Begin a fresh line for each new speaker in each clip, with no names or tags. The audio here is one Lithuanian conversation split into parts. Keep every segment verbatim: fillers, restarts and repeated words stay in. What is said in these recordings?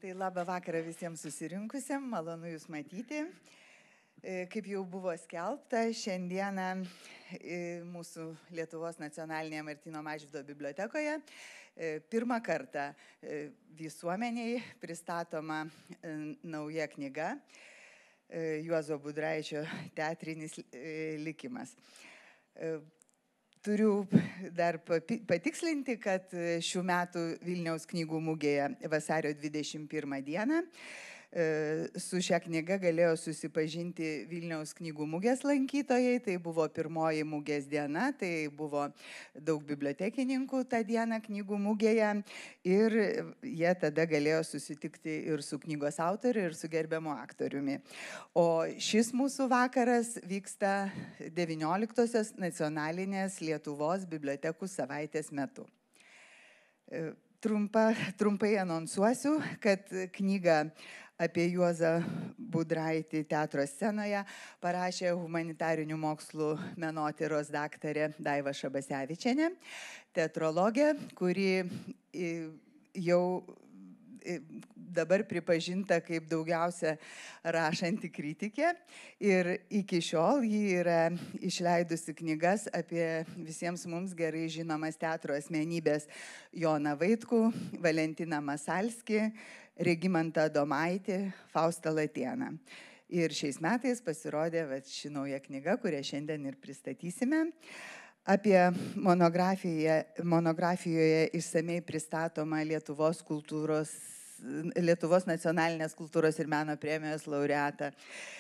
Tai labą vakarą visiems susirinkusiems, malonu Jūs matyti. Kaip jau buvo skelbta, šiandieną mūsų Lietuvos nacionalinėje Martyno Mažvydo bibliotekoje pirmą kartą visuomeniai pristatoma nauja knyga Juozo Budraičio Teatrinis likimas. Turiu dar patikslinti, kad šių metų Vilniaus knygų mugėje vasario dvidešimt pirmą dieną su šia knyga galėjo susipažinti Vilniaus knygų mugės lankytojai. Tai buvo pirmoji mugės diena, tai buvo daug bibliotekininkų tą dieną knygų mugėje ir jie tada galėjo susitikti ir su knygos autoriu, ir su gerbiamu aktoriumi. O šis mūsų vakaras vyksta devynioliktosios nacionalinės Lietuvos bibliotekų savaitės metu. Trumpa, trumpai anonsuosiu, kad knygą apie Juozą Budraitį teatro scenoje parašė humanitarinių mokslų menotyros daktarė Daiva Šabasevičienė, teatrologė, kuri jau dabar pripažinta kaip daugiausia rašanti kritikė ir iki šiol ji yra išleidusi knygas apie visiems mums gerai žinomas teatro asmenybės Joną Vaitkų, Valentiną Masalskį, Regimantą Adomaitį, Faustą Latėną. Ir šiais metais pasirodė vat, ši nauja knyga, kurią šiandien ir pristatysime. Apie monografiją, monografijoje išsamei pristatoma Lietuvos kultūros, Lietuvos nacionalinės kultūros ir meno premijos laureatą,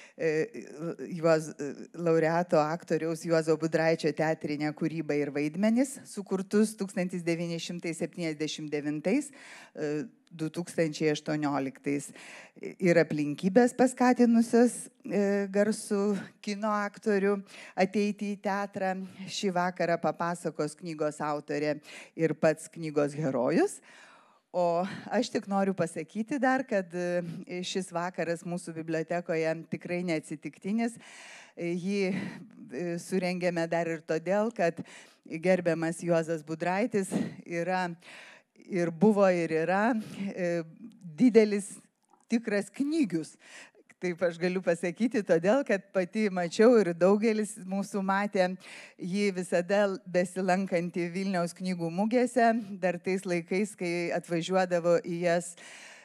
Juoz, laureato aktoriaus Juozo Budraičio teatrinę kūrybą ir vaidmenis, sukurtus tūkstantis devyni šimtai septyniasdešimt devintais - du tūkstančiai aštuonioliktais ir aplinkybės paskatinusios garsų kino aktorių ateiti į teatrą. Šį vakarą papasakos knygos autorė ir pats knygos herojus. O aš tik noriu pasakyti dar, kad šis vakaras mūsų bibliotekoje tikrai neatsitiktinis. Jį surengėme dar ir todėl, kad gerbiamas Juozas Budraitis yra ir buvo ir yra didelis tikras knygius. Taip aš galiu pasakyti, todėl, kad pati mačiau ir daugelis mūsų matė jį visada besilankantį Vilniaus knygų mugėse, dar tais laikais, kai atvažiuodavo į jas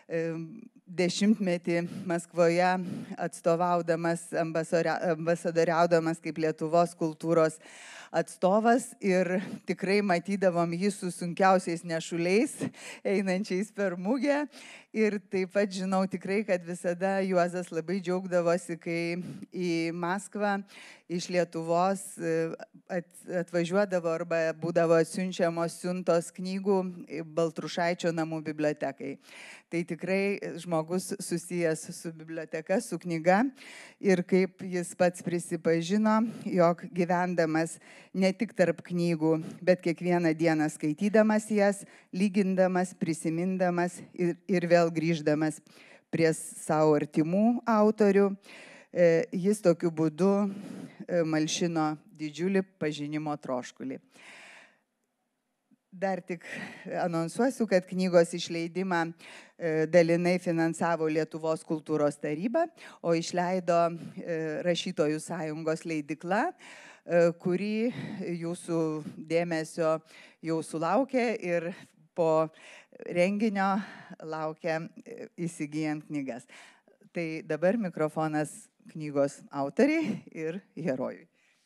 dešimtmetį Maskvoje atstovaudamas, ambasadoriaudamas kaip Lietuvos kultūros atstovas ir tikrai matydavom jį su sunkiausiais nešuliais, einančiais per mugę. Ir taip pat žinau tikrai, kad visada Juozas labai džiaugdavosi, kai į Maskvą iš Lietuvos atvažiuodavo arba būdavo atsiunčiamos siuntos knygų Baltrušaičio namų bibliotekai. Tai tikrai žmogus susijęs su biblioteka, su knyga ir kaip jis pats prisipažino, jog gyvendamas ne tik tarp knygų, bet kiekvieną dieną skaitydamas jas, lygindamas, prisimindamas ir, ir vėl grįždamas prie savo artimų autorių, jis tokiu būdu malšino didžiulį pažinimo troškulį. Dar tik anonsuosiu, kad knygos išleidimą dalinai finansavo Lietuvos kultūros taryba, o išleido Rašytojų sąjungos leidykla, kuri jūsų dėmesio jau sulaukė ir po renginio laukia įsigijant knygas. Tai dabar mikrofonas knygos autoriai ir herojui.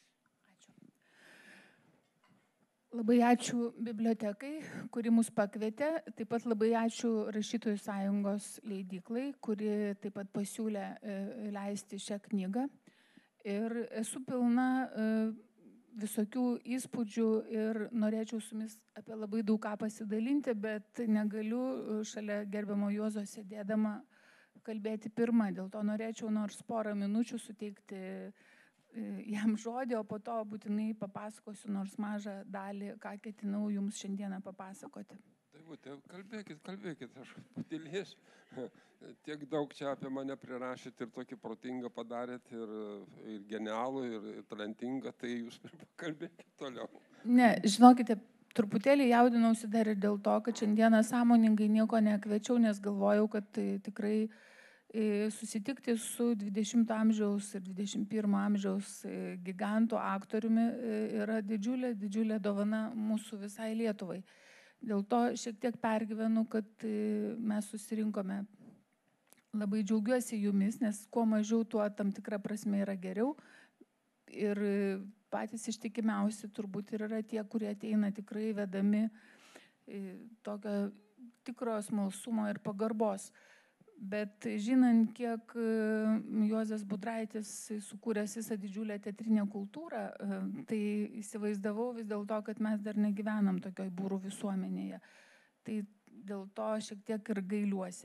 Labai ačiū bibliotekai, kuri mus pakvietė. Taip pat labai ačiū Rašytojų sąjungos leidyklai, kuri taip pat pasiūlė leisti šią knygą. Ir esu pilna visokių įspūdžių ir norėčiau su jumis apie labai daug ką pasidalinti, bet negaliu šalia gerbiamo Juozo sėdėdama kalbėti pirmą. Dėl to norėčiau nors porą minučių suteikti jam žodį, o po to būtinai papasakosiu nors mažą dalį, ką ketinau jums šiandieną papasakoti.
Tai kalbėkit, kalbėkit, aš padėlėsiu. Tiek daug čia apie mane prirašėt ir tokį protingą padarėt ir, ir genialų, ir, ir talentingą, tai jūs kalbėkit toliau.
Ne, žinokite, truputėlį jaudinausi dar ir dėl to, kad šiandieną sąmoningai nieko nekviečiau, nes galvojau, kad tai tikrai susitikti su dvidešimto amžiaus ir dvidešimt pirmo amžiaus gigantų aktoriumi yra didžiulė, didžiulė dovana mūsų visai Lietuvai. Dėl to šiek tiek pergyvenu, kad mes susirinkome. Labai džiaugiuosi jumis, nes kuo mažiau, tuo tam tikra prasme yra geriau. Ir patys ištikimiausi turbūt ir yra tie, kurie ateina tikrai vedami tokio tikro smalsumo ir pagarbos. Bet žinant, kiek Juozas Budraitis sukūręs visą didžiulę teatrinę kultūrą, tai įsivaizdavau vis dėlto, kad mes dar negyvenam tokioj būrų visuomenėje. Tai dėl to šiek tiek ir gailiuosi.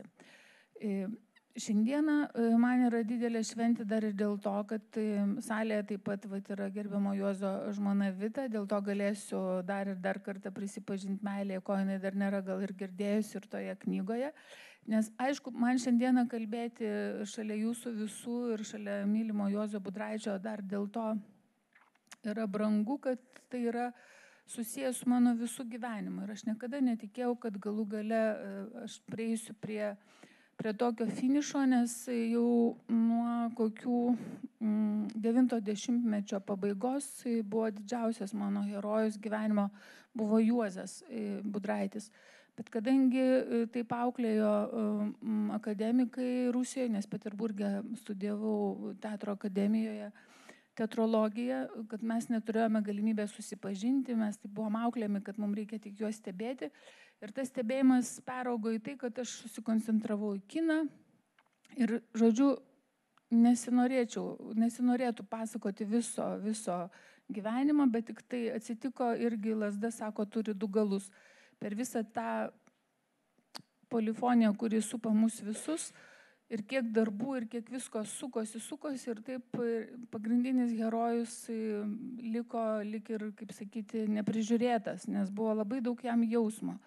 Šiandieną man yra didelė šventė dar ir dėl to, kad salėje taip pat vat, yra gerbiamo Juozo žmona Vita, dėl to galėsiu dar ir dar kartą prisipažinti meilėje, ko jinai dar nėra gal ir girdėjusi ir toje knygoje. Nes aišku, man šiandieną kalbėti šalia jūsų visų ir šalia mylimo Juozo Budraičio dar dėl to yra brangu, kad tai yra susijęs su mano visų gyvenimu. Ir aš niekada netikėjau, kad galų gale aš prieisiu prie, prie tokio finišo, nes jau nuo kokių devinto dešimtmečio pabaigos buvo didžiausias mano herojus gyvenimo, buvo Juozas Budraitis. Bet kadangi taip auklėjo akademikai Rusijoje, nes Peterburge studijavau teatro akademijoje teatrologiją, kad mes neturėjome galimybę susipažinti, mes taip buvom auklėmi, kad mums reikia tik juos stebėti. Ir tas stebėjimas peraugo į tai, kad aš susikoncentravau į kiną ir, žodžiu, nesinorėčiau, nesinorėtų pasakoti viso, viso gyvenimo, bet tik tai atsitiko irgi lazda, sako, turi du galus. Per visą tą polifoniją, kuri supa mus visus, ir kiek darbų, ir kiek visko sukosi, sukosi, ir taip pagrindinis herojus liko, lik ir, kaip sakyti, neprižiūrėtas, nes buvo labai daug jam jausmo.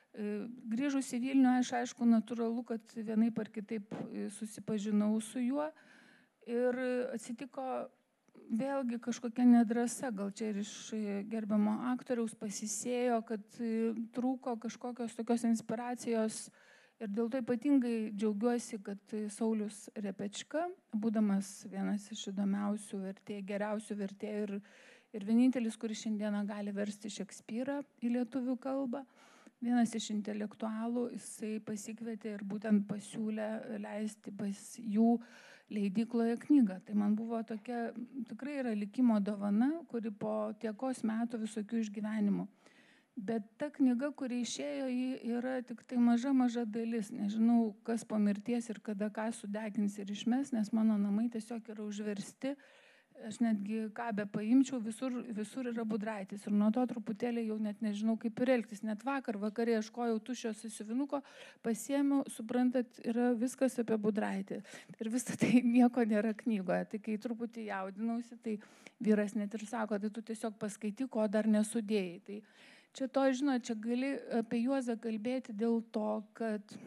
Grįžus į Vilnių, aš aišku, natūralu, kad vienaip ar kitaip susipažinau su juo ir atsitiko vėlgi kažkokia nedrąsa, gal čia ir iš gerbiamo aktoriaus pasisėjo, kad trūko kažkokios tokios inspiracijos ir dėl to ypatingai džiaugiuosi, kad Saulius Repečka, būdamas vienas iš įdomiausių vertėjų, geriausių vertėjų ir, ir vienintelis, kuris šiandieną gali versti Šekspyrą į lietuvių kalbą, vienas iš intelektualų, jisai pasikvietė ir būtent pasiūlė leisti pas jų leidykloje knygą. Tai man buvo tokia, tikrai yra likimo dovana, kuri po tiekos metų visokių išgyvenimų. Bet ta knyga, kuri išėjo, ji yra tik tai maža, maža dalis. Nežinau, kas po mirties ir kada ką sudegins ir išmes, nes mano namai tiesiog yra užversti. Aš netgi ką be paimčiau, visur, visur yra Budraitis. Ir nuo to truputėlį jau net nežinau, kaip ir elgtis. Net vakar vakarė ieškojau tuščio sąsiuvinuko, pasiėmiau, suprantat, yra viskas apie Budraitį. Ir visą tai nieko nėra knygoje. Tai kai truputį jaudinausi, tai vyras net ir sako, tai tu tiesiog paskaityk, ko dar nesudėjai. Tai čia to, žinot, čia gali apie Juozą kalbėti dėl to, kad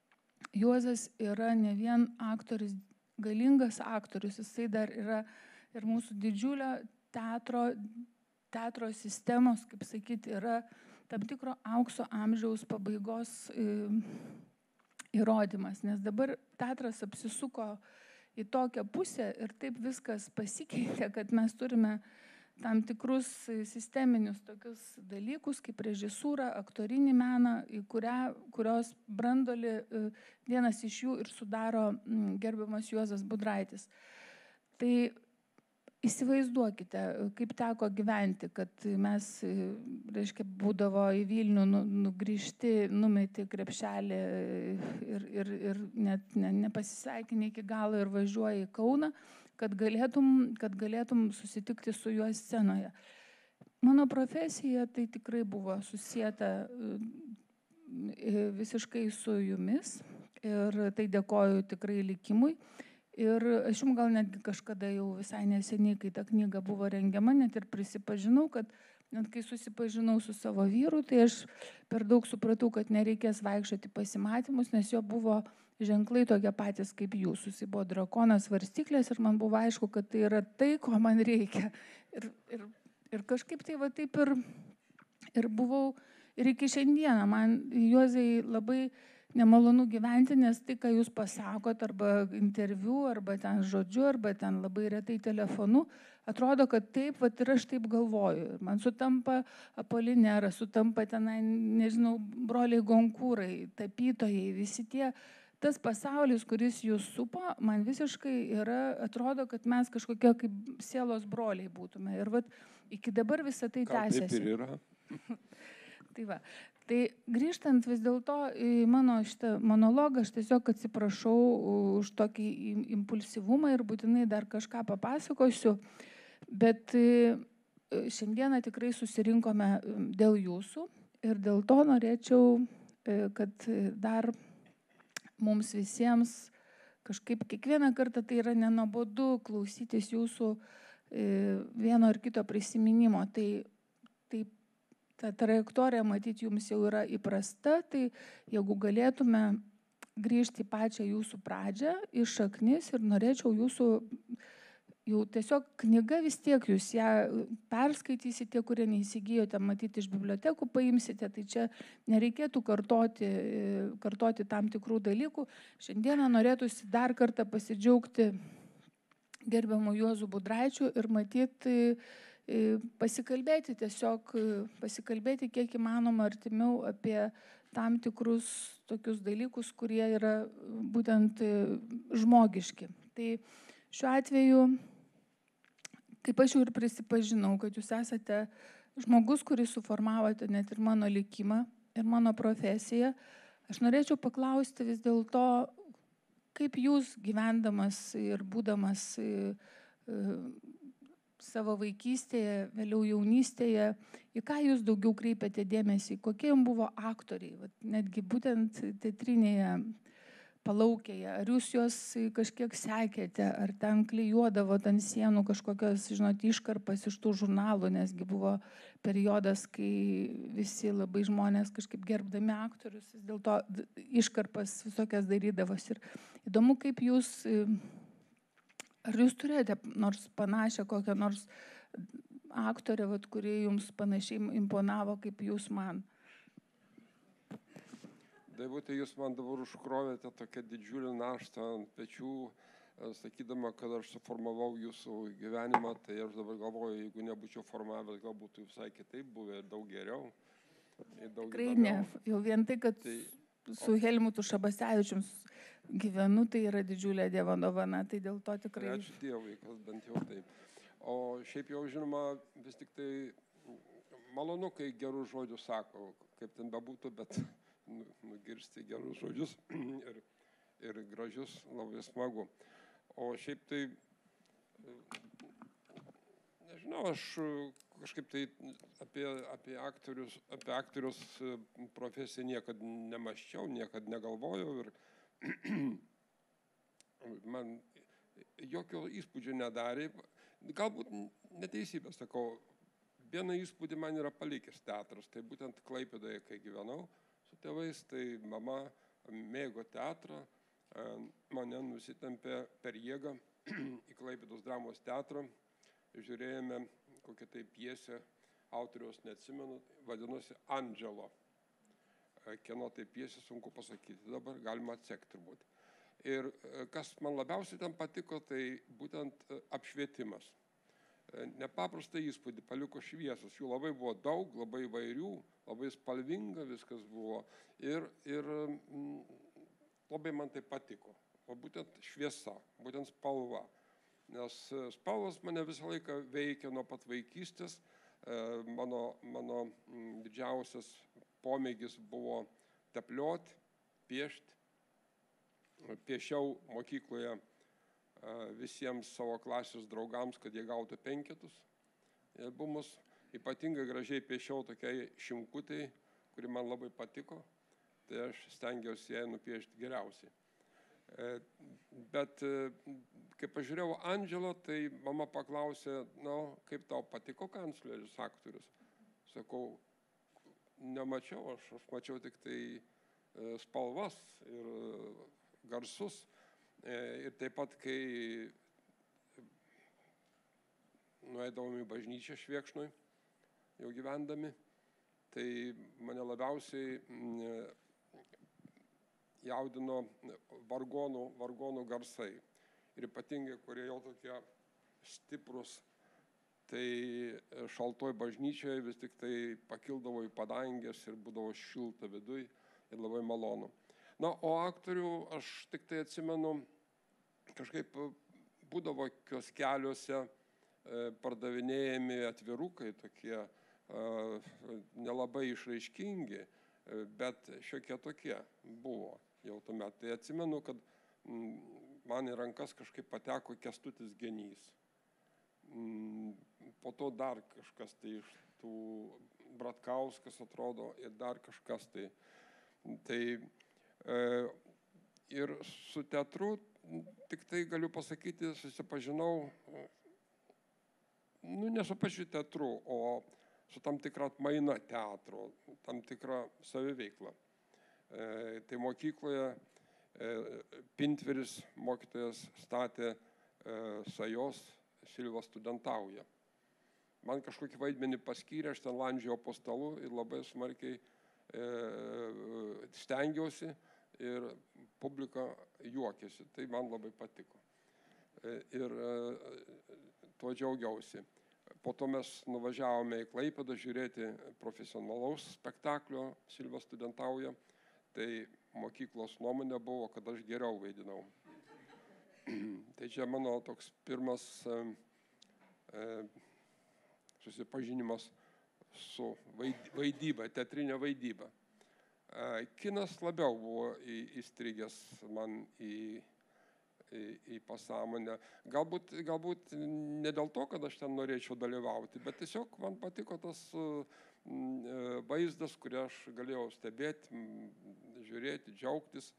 Juozas yra ne vien aktorius, galingas aktorius, jisai dar yra ir mūsų didžiulio teatro, teatro sistemos, kaip sakyti, yra tam tikro aukso amžiaus pabaigos įrodymas. Nes dabar teatras apsisuko į tokią pusę ir taip viskas pasikeitė, kad mes turime tam tikrus sisteminius tokius dalykus, kaip režisūra, aktorinį meną, į kurią, kurios brandolį vienas iš jų ir sudaro gerbiamas Juozas Budraitis. Tai įsivaizduokite, kaip teko gyventi, kad mes, reiškia, būdavo į Vilnių nugrįžti, numeti krepšelį ir, ir, ir net ne, nepasisveikinę iki galo ir važiuoji į Kauną, kad galėtum, kad galėtum susitikti su juo scenoje. Mano profesija tai tikrai buvo susieta visiškai su jumis ir tai dėkoju tikrai likimui. Ir aš jums gal netgi kažkada jau visai neseniai, kai ta knyga buvo rengiama, net ir prisipažinau, kad net kai susipažinau su savo vyru, tai aš per daug supratau, kad nereikės vaikščioti pasimatymus, nes jo buvo ženklai tokie patys kaip jūs. Jis buvo drakonas svarstyklės ir man buvo aišku, kad tai yra tai, ko man reikia. Ir, ir, ir kažkaip tai va taip ir, Ir buvau, ir iki šiandieną man, Juozai, labai nemalonu gyventi, nes tai, ką jūs pasakot, arba interviu, arba ten žodžiu, arba ten labai retai telefonu, atrodo, kad taip, vat ir aš taip galvoju. Man sutampa Apolineras, sutampa tenai, nežinau, broliai Gonkūrai, tapytojai, visi tie. Tas pasaulis, kuris jūs supo, man visiškai yra, atrodo, kad mes kažkokie kaip sielos broliai būtume. Ir vat iki dabar visą tai tęsiasi.
Taip ir yra.
Tai va. Tai grįžtant vis dėlto į mano šitą monologą, aš tiesiog atsiprašau už tokį impulsyvumą ir būtinai dar kažką papasakosiu, bet šiandieną tikrai susirinkome dėl jūsų ir dėl to norėčiau, kad dar mums visiems kažkaip kiekvieną kartą tai yra nenuobodu klausytis jūsų vieno ar kito prisiminimo. Tai, tai ta trajektorija, matyti, jums jau yra įprasta, tai jeigu galėtume grįžti į pačią jūsų pradžią, į šaknis ir norėčiau jūsų, jau tiesiog knyga vis tiek jūs ją perskaitysite, kurie neįsigijote, matyti iš bibliotekų paimsite, tai čia nereikėtų kartoti, kartoti tam tikrų dalykų. Šiandieną norėtųsi dar kartą pasidžiaugti gerbiamu Juozu Budraičiu ir matyti, pasikalbėti tiesiog, pasikalbėti kiek įmanoma artimiau apie tam tikrus tokius dalykus, kurie yra būtent žmogiški. Tai šiuo atveju, kaip aš jau ir prisipažinau, kad jūs esate žmogus, kuris suformavote net ir mano likimą ir mano profesiją, aš norėčiau paklausti vis dėlto, kaip jūs gyvendamas ir būdamas savo vaikystėje, vėliau jaunystėje, į ką jūs daugiau kreipiate dėmesį, kokie jums buvo aktoriai, vat, netgi būtent teatrinėje palaukėje, ar jūs juos kažkiek sekėte, ar ten klijuodavot ant sienų kažkokios, žinot, iškarpas iš tų žurnalų, nesgi buvo periodas, kai visi labai žmonės kažkaip gerbdami aktorius, vis dėlto iškarpas visokias darydavosi. Ir įdomu, kaip jūs... Ar jūs turėjote nors panašią kokią nors aktorę, vat, kuri jums panašiai imponavo, kaip jūs man?
Daivutė, jūs man dabar užkrovėte tokią didžiulį naštą ant pečių, sakydama, kad aš suformavau jūsų gyvenimą, tai aš dabar galvoju, jeigu nebūčiau formavęs, gal būtų visai kitaip buvę, daug geriau. Daug
Tikrai ne, jau vien tai, kad tai... su Helmutu Šabasevičium gyvenu, tai yra didžiulė Dievo dovana, tai dėl to tikrai...
Ačiū Dievui, kas bent jau taip. O šiaip jau žinoma, vis tik tai malonu, kai gerų žodžių sako, kaip ten bebūtų, bet nugirsti gerus žodžius ir, ir gražius labai smagu. O šiaip tai, nežinau, aš kažkaip tai apie, apie, aktorius, apie aktorius profesiją niekad nemaščiau, niekad negalvojau ir man jokio įspūdžio nedarė. Galbūt neteisybė, sakau, vieną įspūdį man yra palikęs teatras, tai būtent Klaipėdoje, kai gyvenau su tėvais, tai mama mėgo teatrą, mane nusitempė per jėgą į Klaipėdos dramos teatrą, žiūrėjome kokią tai pjesę, autoriaus neatsimenu, vadinosi Andželo. Kieno tai pjesė, sunku pasakyti, dabar galima atsekti turbūt. Ir kas man labiausiai ten patiko, tai būtent apšvietimas. Nepaprastai įspūdį paliko šviesos, jų labai buvo daug, labai įvairių, labai spalvinga viskas buvo ir, ir labai man tai patiko. O būtent šviesa, būtent spalva. Nes spalvos mane visą laiką veikia nuo pat vaikystės, mano, mano didžiausias pomėgis buvo teplioti, piešti. Piešiau mokykloje visiems savo klasės draugams, kad jie gautų penketus. Albumus ypatingai gražiai piešiau tokiai šimkutai, kuri man labai patiko. Tai aš stengiausi ją nupiešti geriausiai. Bet kai pažiūrėjau Andželo, tai mama paklausė, nu, kaip tau patiko kancleris aktorius. Sakau, nemačiau, aš, aš mačiau tik tai spalvas ir garsus. Ir taip pat, kai nueidavom į bažnyčią Švėkšnoj, jau gyvendami, tai mane labiausiai jaudino vargonų, vargonų garsai. Ir ypatingai, kurie jau tokie stiprus, tai šaltoj bažnyčioje vis tik tai pakildavo į padangės ir būdavo šilta viduj ir labai malonu. Na, o aktorių aš tik tai atsimenu, kažkaip būdavo kioskeliuose pardavinėjami atvirukai tokie, nelabai išraiškingi, bet šiokie tokie buvo jau tuomet. Tai atsimenu, kad man į rankas kažkaip pateko Kęstutis Genys. Po to dar kažkas tai iš tų Bratkauskas atrodo ir dar kažkas tai. Tai ir su teatru tik tai galiu pasakyti, susipažinau, nu ne su pačiu teatru, o su tam tikra atmaina teatro, tam tikra saviveikla. E, tai mokykloje e, Pintveris mokytojas statė e, Sajos Silva studentauja. Man kažkokį vaidmenį paskyrė, aš ten landžiau po stalu ir labai smarkiai e, stengiausi ir publika juokėsi. Tai man labai patiko. E, ir e, tuo džiaugiausi. Po to mes nuvažiavome į Klaipėdą žiūrėti profesionalaus spektaklio Silva studentauja. Tai mokyklos nuomonė buvo, kad aš geriau vaidinau. Tai čia mano toks pirmas e, e, susipažinimas su vaidyba, teatrinė vaidyba. E, kinas labiau buvo į, įstrigęs man į Į, į pasąmonę. Galbūt, galbūt ne dėl to, kad aš ten norėčiau dalyvauti, bet tiesiog man patiko tas vaizdas, kurį aš galėjau stebėti, žiūrėti, džiaugtis.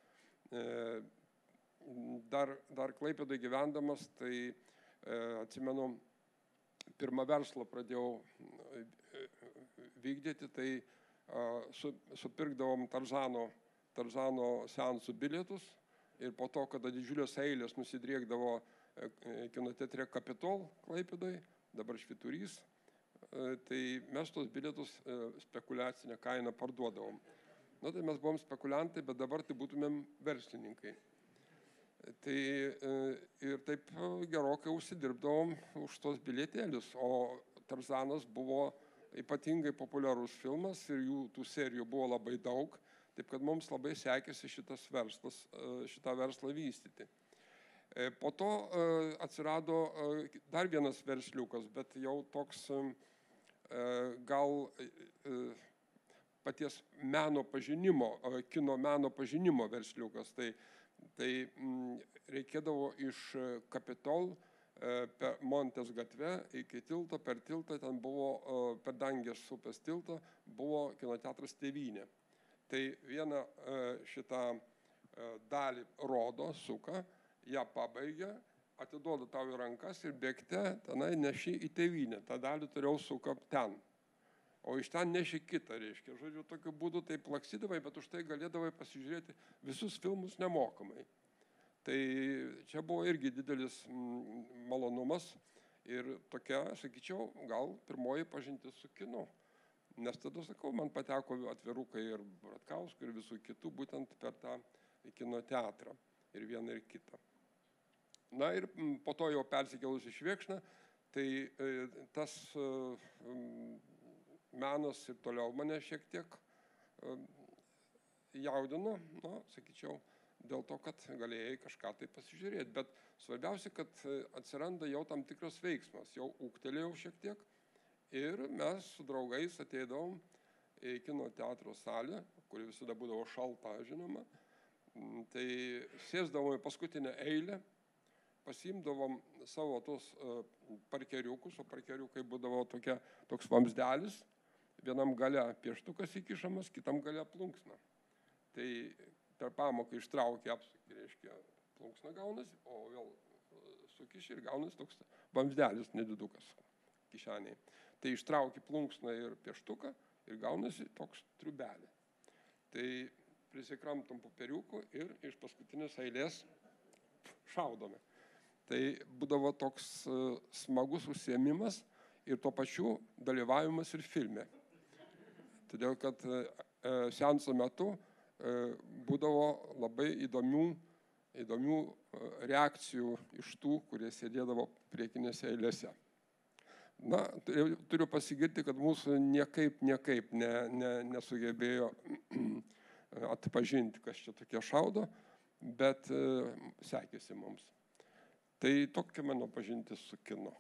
Dar, dar Klaipėdoje gyvendamas, tai atsimenu, pirmą verslą pradėjau vykdyti, tai su, supirkdavom Tarzano, Tarzano seansų bilietus. Ir po to, kada didžiulės eilės nusidriekdavo kino teatre Kapitol Klaipėdoje, dabar Švyturys, tai mes tos bilietus spekuliacinę kainą parduodavom. Na, tai mes buvom spekuliantai, bet dabar tai būtumėm verslininkai. Tai ir taip gerokai užsidirbdavom už tos bilietėlius, o Tarzanas buvo ypatingai populiarus filmas ir jų tų serijų buvo labai daug. Taip kad mums labai sekėsi šitas verslas, šitą verslą vystyti. Po to atsirado dar vienas versliukas, bet jau toks gal paties meno pažinimo, kino meno pažinimo versliukas. Tai, tai reikėdavo iš Kapitol per Montės gatvę iki tilto, per tiltą, ten buvo, per Dangės upės tiltą, buvo kinoteatras Tėvynė. Tai vieną šitą dalį rodo, suka, ją pabaigia, atiduoda tau į rankas ir bėgte tenai neši į Tėvynę. Ta dalį turėjau suka ten. O iš ten neši kitą, reiškia. Žodžiu, tokiu būdu tai plaksidavai, bet už tai galėdavai pasižiūrėti visus filmus nemokamai. Tai čia buvo irgi didelis malonumas ir tokia, sakyčiau, gal pirmoji pažintis su kinu. Nes tada, sakau, man pateko atvirukai ir Bratkauskų ir visų kitų būtent per tą kino teatrą ir vieną ir kitą. Na ir po to jau persikėlus į Švėkšną, tai tas menas ir toliau mane šiek tiek jaudino, nu, sakyčiau, dėl to, kad galėjai kažką tai pasižiūrėti. Bet svarbiausia, kad atsiranda jau tam tikras veiksmas, jau ūgtelėjau šiek tiek. Ir mes su draugais ateidavom į kino teatro salę, kuri visada būdavo šalta, žinoma. Tai sėsdavom į paskutinę eilę, pasiimdavom savo tos parkeriukus, o parkeriukai būdavo tokia, toks vamsdelis, vienam gale pieštukas įkišamas, kitam gale plunksna. Tai per pamoką ištraukė apsukį, reiškia, plunksna gaunasi, o vėl sukiši ir gaunasi toks vamsdelis nedidukas kišeniai. Tai ištrauki plunksną ir pieštuką ir gaunasi toks triubelė. Tai prisikramtom popieriukų ir iš paskutinės eilės šaudome. Tai būdavo toks smagus užsiėmimas ir tuo pačiu dalyvavimas ir filme. Todėl, kad seanso metu būdavo labai įdomių, įdomių reakcijų iš tų, kurie sėdėdavo priekinėse eilėse. Na, turiu pasigirti, kad mūsų niekaip, niekaip ne, ne, nesugebėjo atpažinti, kas čia tokie šaudo, bet sekėsi mums. Tai tokia mano pažintis su kinu.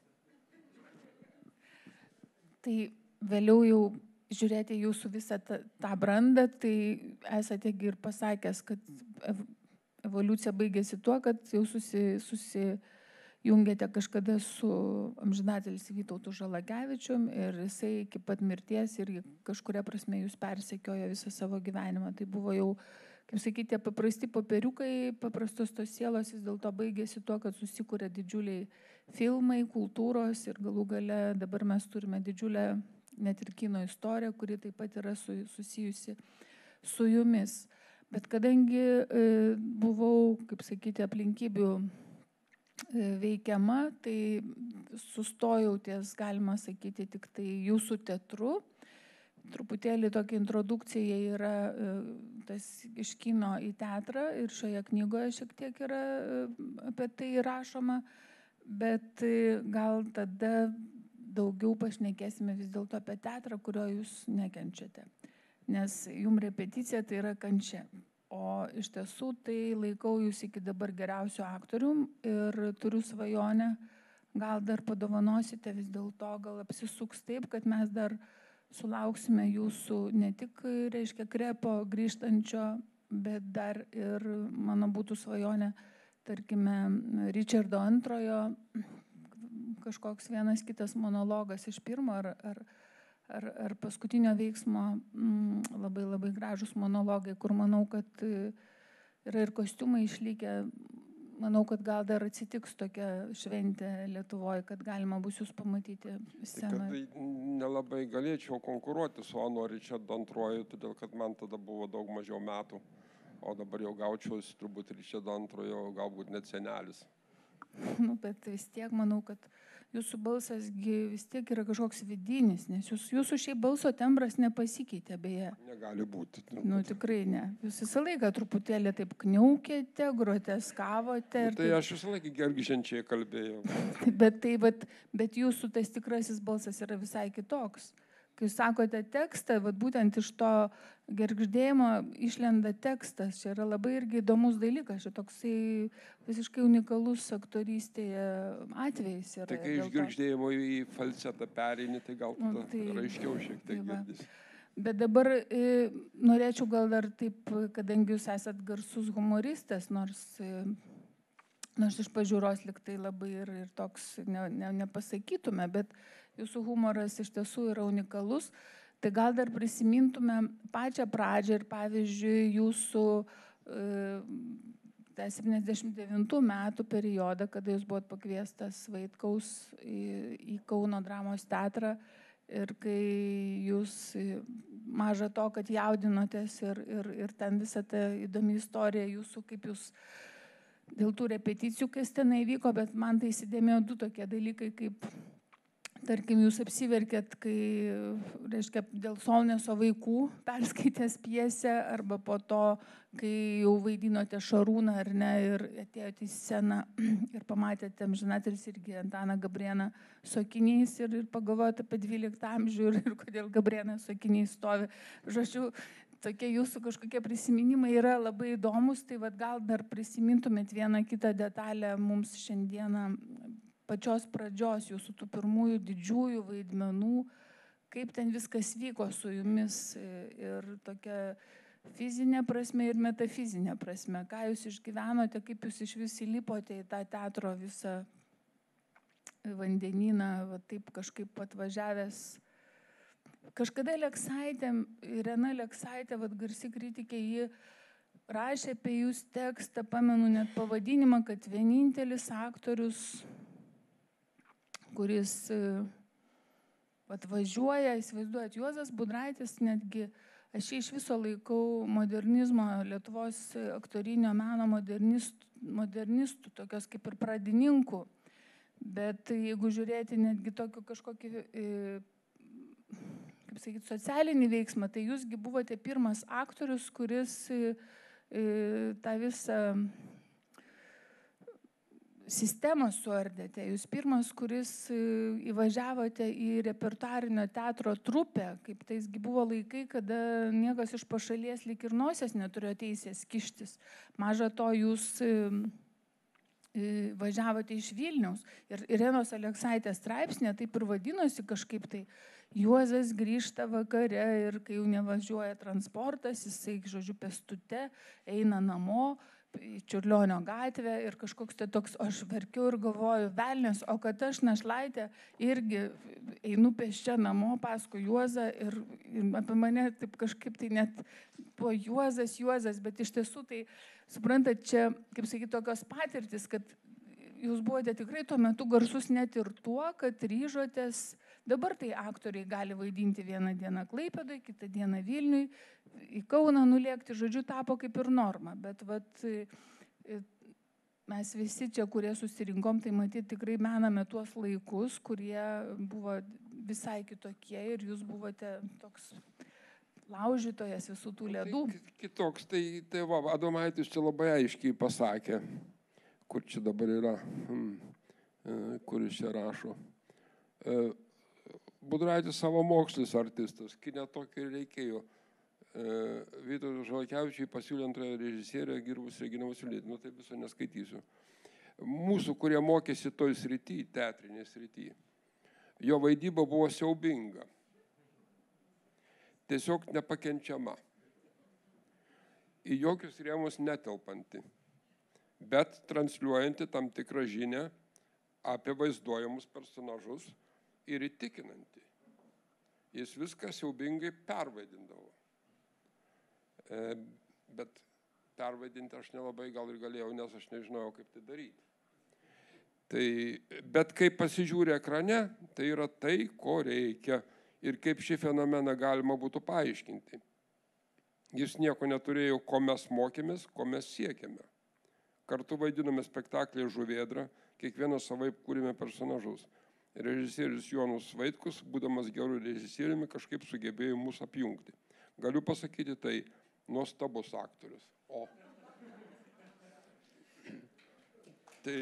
Tai vėliau jau žiūrėti jūsų visą tą, tą brandą, tai esate ir pasakęs, kad evoliucija baigėsi tuo, kad jau susi, susijungėte kažkada su amžinatelis Vytautu Žalakevičium ir jisai iki pat mirties ir kažkuria prasme jūs persekiojo visą savo gyvenimą. Tai buvo jau, kaip sakyti, paprasti popieriukai, paprastos tos sielos, vis dėlto baigėsi tuo, kad susikūrė didžiuliai filmai, kultūros ir galų gale dabar mes turime didžiulę net ir kino istorija, kuri taip pat yra su, susijusi su jumis. Bet kadangi e, buvau, kaip sakyti, aplinkybių e, veikiama, tai sustojau ties, galima sakyti, tik tai jūsų teatru. Truputėlį tokia introdukcija yra e, tas iš kino į teatrą ir šioje knygoje šiek tiek yra e, apie tai rašoma, bet e, gal tada daugiau pašnekėsime vis dėlto apie teatrą, kurio jūs nekenčiate. Nes jums repeticija tai yra kančia. O iš tiesų tai laikau jūs iki dabar geriausiu aktorium ir turiu svajonę, gal dar padovanosite vis dėlto, gal apsisuks taip, kad mes dar sulauksime jūsų ne tik, reiškia, krepo grįžtančio, bet dar ir mano būtų svajonė, tarkime, Ričardo antrojo, kažkoks vienas kitas monologas iš pirmo ar, ar, ar, ar paskutinio veiksmo mm, labai labai gražus monologai, kur manau, kad yra ir kostiumai išlikę. Manau, kad gal dar atsitiks tokia šventė Lietuvoje, kad galima bus jūs pamatyti scenoje.
Tai nelabai galėčiau konkuruoti su Ano Ričardo antroju, todėl kad man tada buvo daug mažiau metų, o dabar jau gaučiausi turbūt Ričardo antrojo, galbūt net senelis.
Nu, bet vis tiek manau, kad jūsų balsas vis tiek yra kažkoks vidinis, nes jūs, jūsų šiaip balso tembras nepasikeitė, beje.
Negali būti.
Nu, tikrai ne. Jūs visą laiką truputėlį taip kniaukėte, groteskavote.
Nu, tai taip... aš visą laiką gergždžiančiai kalbėjau.
bet, tai, bet, bet jūsų tas tikrasis balsas yra visai kitoks. Kai jūs sakote tekstą, vat būtent iš to gergždėjimo išlenda tekstas. Čia yra labai irgi įdomus dalykas. Čia toksai visiškai unikalus aktorystėje atvejis.
Tai kai iš gergždėjimo į falsetą pereini, tai gal tada nu, tai, raiškiau šiek tiek girdisi.
Bet dabar e, norėčiau gal dar taip, kadangi jūs esat garsus humoristas, nors, e, nors iš pažiūros liktai labai ir, ir toks ne, ne, nepasakytume, bet jūsų humoras iš tiesų yra unikalus, tai gal dar prisimintume pačią pradžią ir pavyzdžiui jūsų e, tą septyniasdešimt devintų metų periodą, kada jūs buvot pakviestas Vaitkaus į, į Kauno dramos teatrą ir kai jūs maža to, kad jaudinotės ir, ir, ir ten visą tą įdomi istorija jūsų, kaip jūs dėl tų repeticijų, kas ten įvyko, bet man tai įsidėmėjo du tokie dalykai, kaip tarkim, jūs apsiverkėt, kai, reiškia, dėl Solneso vaikų perskaitęs pjesę, arba po to, kai jau vaidinote Šarūną, ar ne, ir atėjote į sceną ir pamatėte amžinatelis irgi Antaną Gabrėną su akiniais ir, ir pagalvojate apie dvyliktą amžių ir, ir kodėl Gabrėnas su akiniais stovi. Žodžiu, tokie jūsų kažkokie prisiminimai yra labai įdomus, tai vat gal dar prisimintumėt vieną kitą detalę mums šiandieną, pačios pradžios jūsų tų pirmųjų didžiųjų vaidmenų, kaip ten viskas vyko su jumis ir tokia fizinė prasme ir metafizinė prasme. Ką jūs išgyvenote, kaip jūs iš vis įlipote į tą teatro visą vandenyną, va, taip kažkaip atvažiavęs. Kažkada Leksaitė, Irena Leksaitė, va, garsi kritikė, ji rašė apie jūs tekstą, pamenu net pavadinimą, kad vienintelis aktorius, kuris atvažiuoja, įsivaizduojat, Juozas Budraitis, netgi aš iš viso laikau modernizmo, Lietuvos aktorinio meno modernistų, modernistų, tokios kaip ir pradininkų, bet jeigu žiūrėti netgi tokio kažkokį, kaip sakyti, socialinį veiksmą, tai jūsgi buvote pirmas aktorius, kuris tą visą sistemą suardėte. Jūs pirmas, kuris įvažiavote į repertuarinio teatro trupę, kaip taisgi buvo laikai, kada niekas iš pašalies lyg ir nosies neturėjo teisės kištis. Maža to, jūs važiavote iš Vilniaus ir Irenos Aleksaitės straipsnė taip ir vadinosi kažkaip tai Juozas grįžta vakare ir kai jau nevažiuoja transportas, jisai, žodžiu, pėstute eina namo į Čiurlionio gatvę ir kažkoks tai toks, aš verkiu ir galvoju, velnias, o kad aš našlaitė irgi einu pėsčia namo paskui Juozą ir, ir apie mane taip kažkaip tai net buvo Juozas, Juozas, bet iš tiesų tai, suprantat, čia, kaip sakyti, tokios patirtis, kad jūs buvote tikrai tuo metu garsus net ir tuo, kad ryžotės, dabar tai aktoriai gali vaidinti vieną dieną Klaipėdoje, kitą dieną Vilniui, į Kauną nulėkti, žodžiu, tapo kaip ir norma, bet vat, mes visi čia, kurie susirinkom, tai matyti tikrai mename tuos laikus, kurie buvo visai kitokie ir jūs buvote toks laužytojas visų tų ledų.
Tai kitoks, tai, tai va, Adomaitis čia labai aiškiai pasakė, kur čia dabar yra, hmm, kuris čia rašo. Budraitis savo mokslis artistas, kine tokį reikėjo. Vytautui Žalakevičiui pasiūlė antrąją režisierę Girbus Regina Vasiulytė, nu tai viso neskaitysiu. Mūsų, kurie mokėsi toj srity, teatrinė srity, jo vaidyba buvo siaubinga. Tiesiog nepakenčiama. Į jokius rėmus netelpanti, bet transliuojanti tam tikrą žinią apie vaizduojamus personažus ir įtikinanti. Jis viską siaubingai pervaidindavo. E, bet pervaidinti aš nelabai gal ir galėjau, nes aš nežinojau, kaip tai daryti. Tai, bet kai pasižiūrė ekrane, tai yra tai, ko reikia. Ir kaip šį fenomeną galima būtų paaiškinti. Jis nieko neturėjo, ko mes mokėmės, ko mes siekėme. Kartu vaidinome spektaklį Žuvėdra, kiekvienas savaip kūrėme personažus. Režisierius Jonas Vaitkus, būdamas gerų režisieriumi, kažkaip sugebėjo mus apjungti. Galiu pasakyti, tai nuostabus aktorius. O. Tai,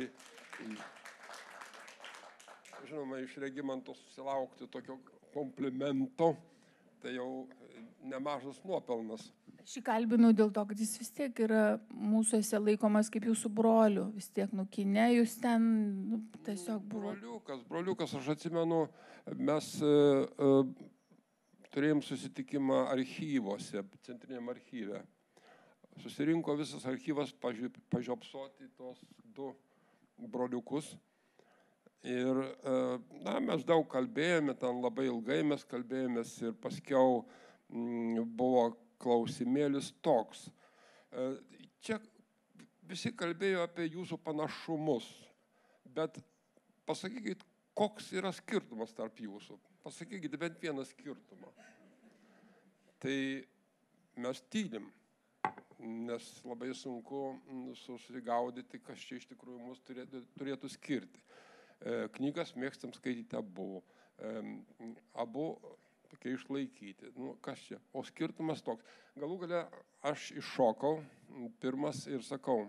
žinoma, iš Regimanto susilaukti tokio komplimento, tai jau nemažas nuopelnas.
Šį kalbinu dėl to, kad jis vis tiek yra mūsųse laikomas kaip jūsų broliu. Vis tiek nukine, jūs ten nu, tiesiog buvo.
Broliukas, broliukas, aš atsimenu, mes uh, turėjom susitikimą archyvose, centriniam archyve. Susirinko visas archyvas pažiopsoti tos du broliukus. Ir na, mes daug kalbėjome, ten labai ilgai mes kalbėjomės ir paskiau m, buvo klausimėlis toks. Čia visi kalbėjo apie jūsų panašumus, bet pasakykit, koks yra skirtumas tarp jūsų. Pasakykit bent vieną skirtumą. Tai mes tylim, nes labai sunku susigaudyti, kas čia iš tikrųjų mus turėtų, turėtų skirti. Knygas mėgstam skaityti abu, abu tokie išlaikyti. Nu, kas čia? O skirtumas toks. Galų gale aš iššokau pirmas ir sakau,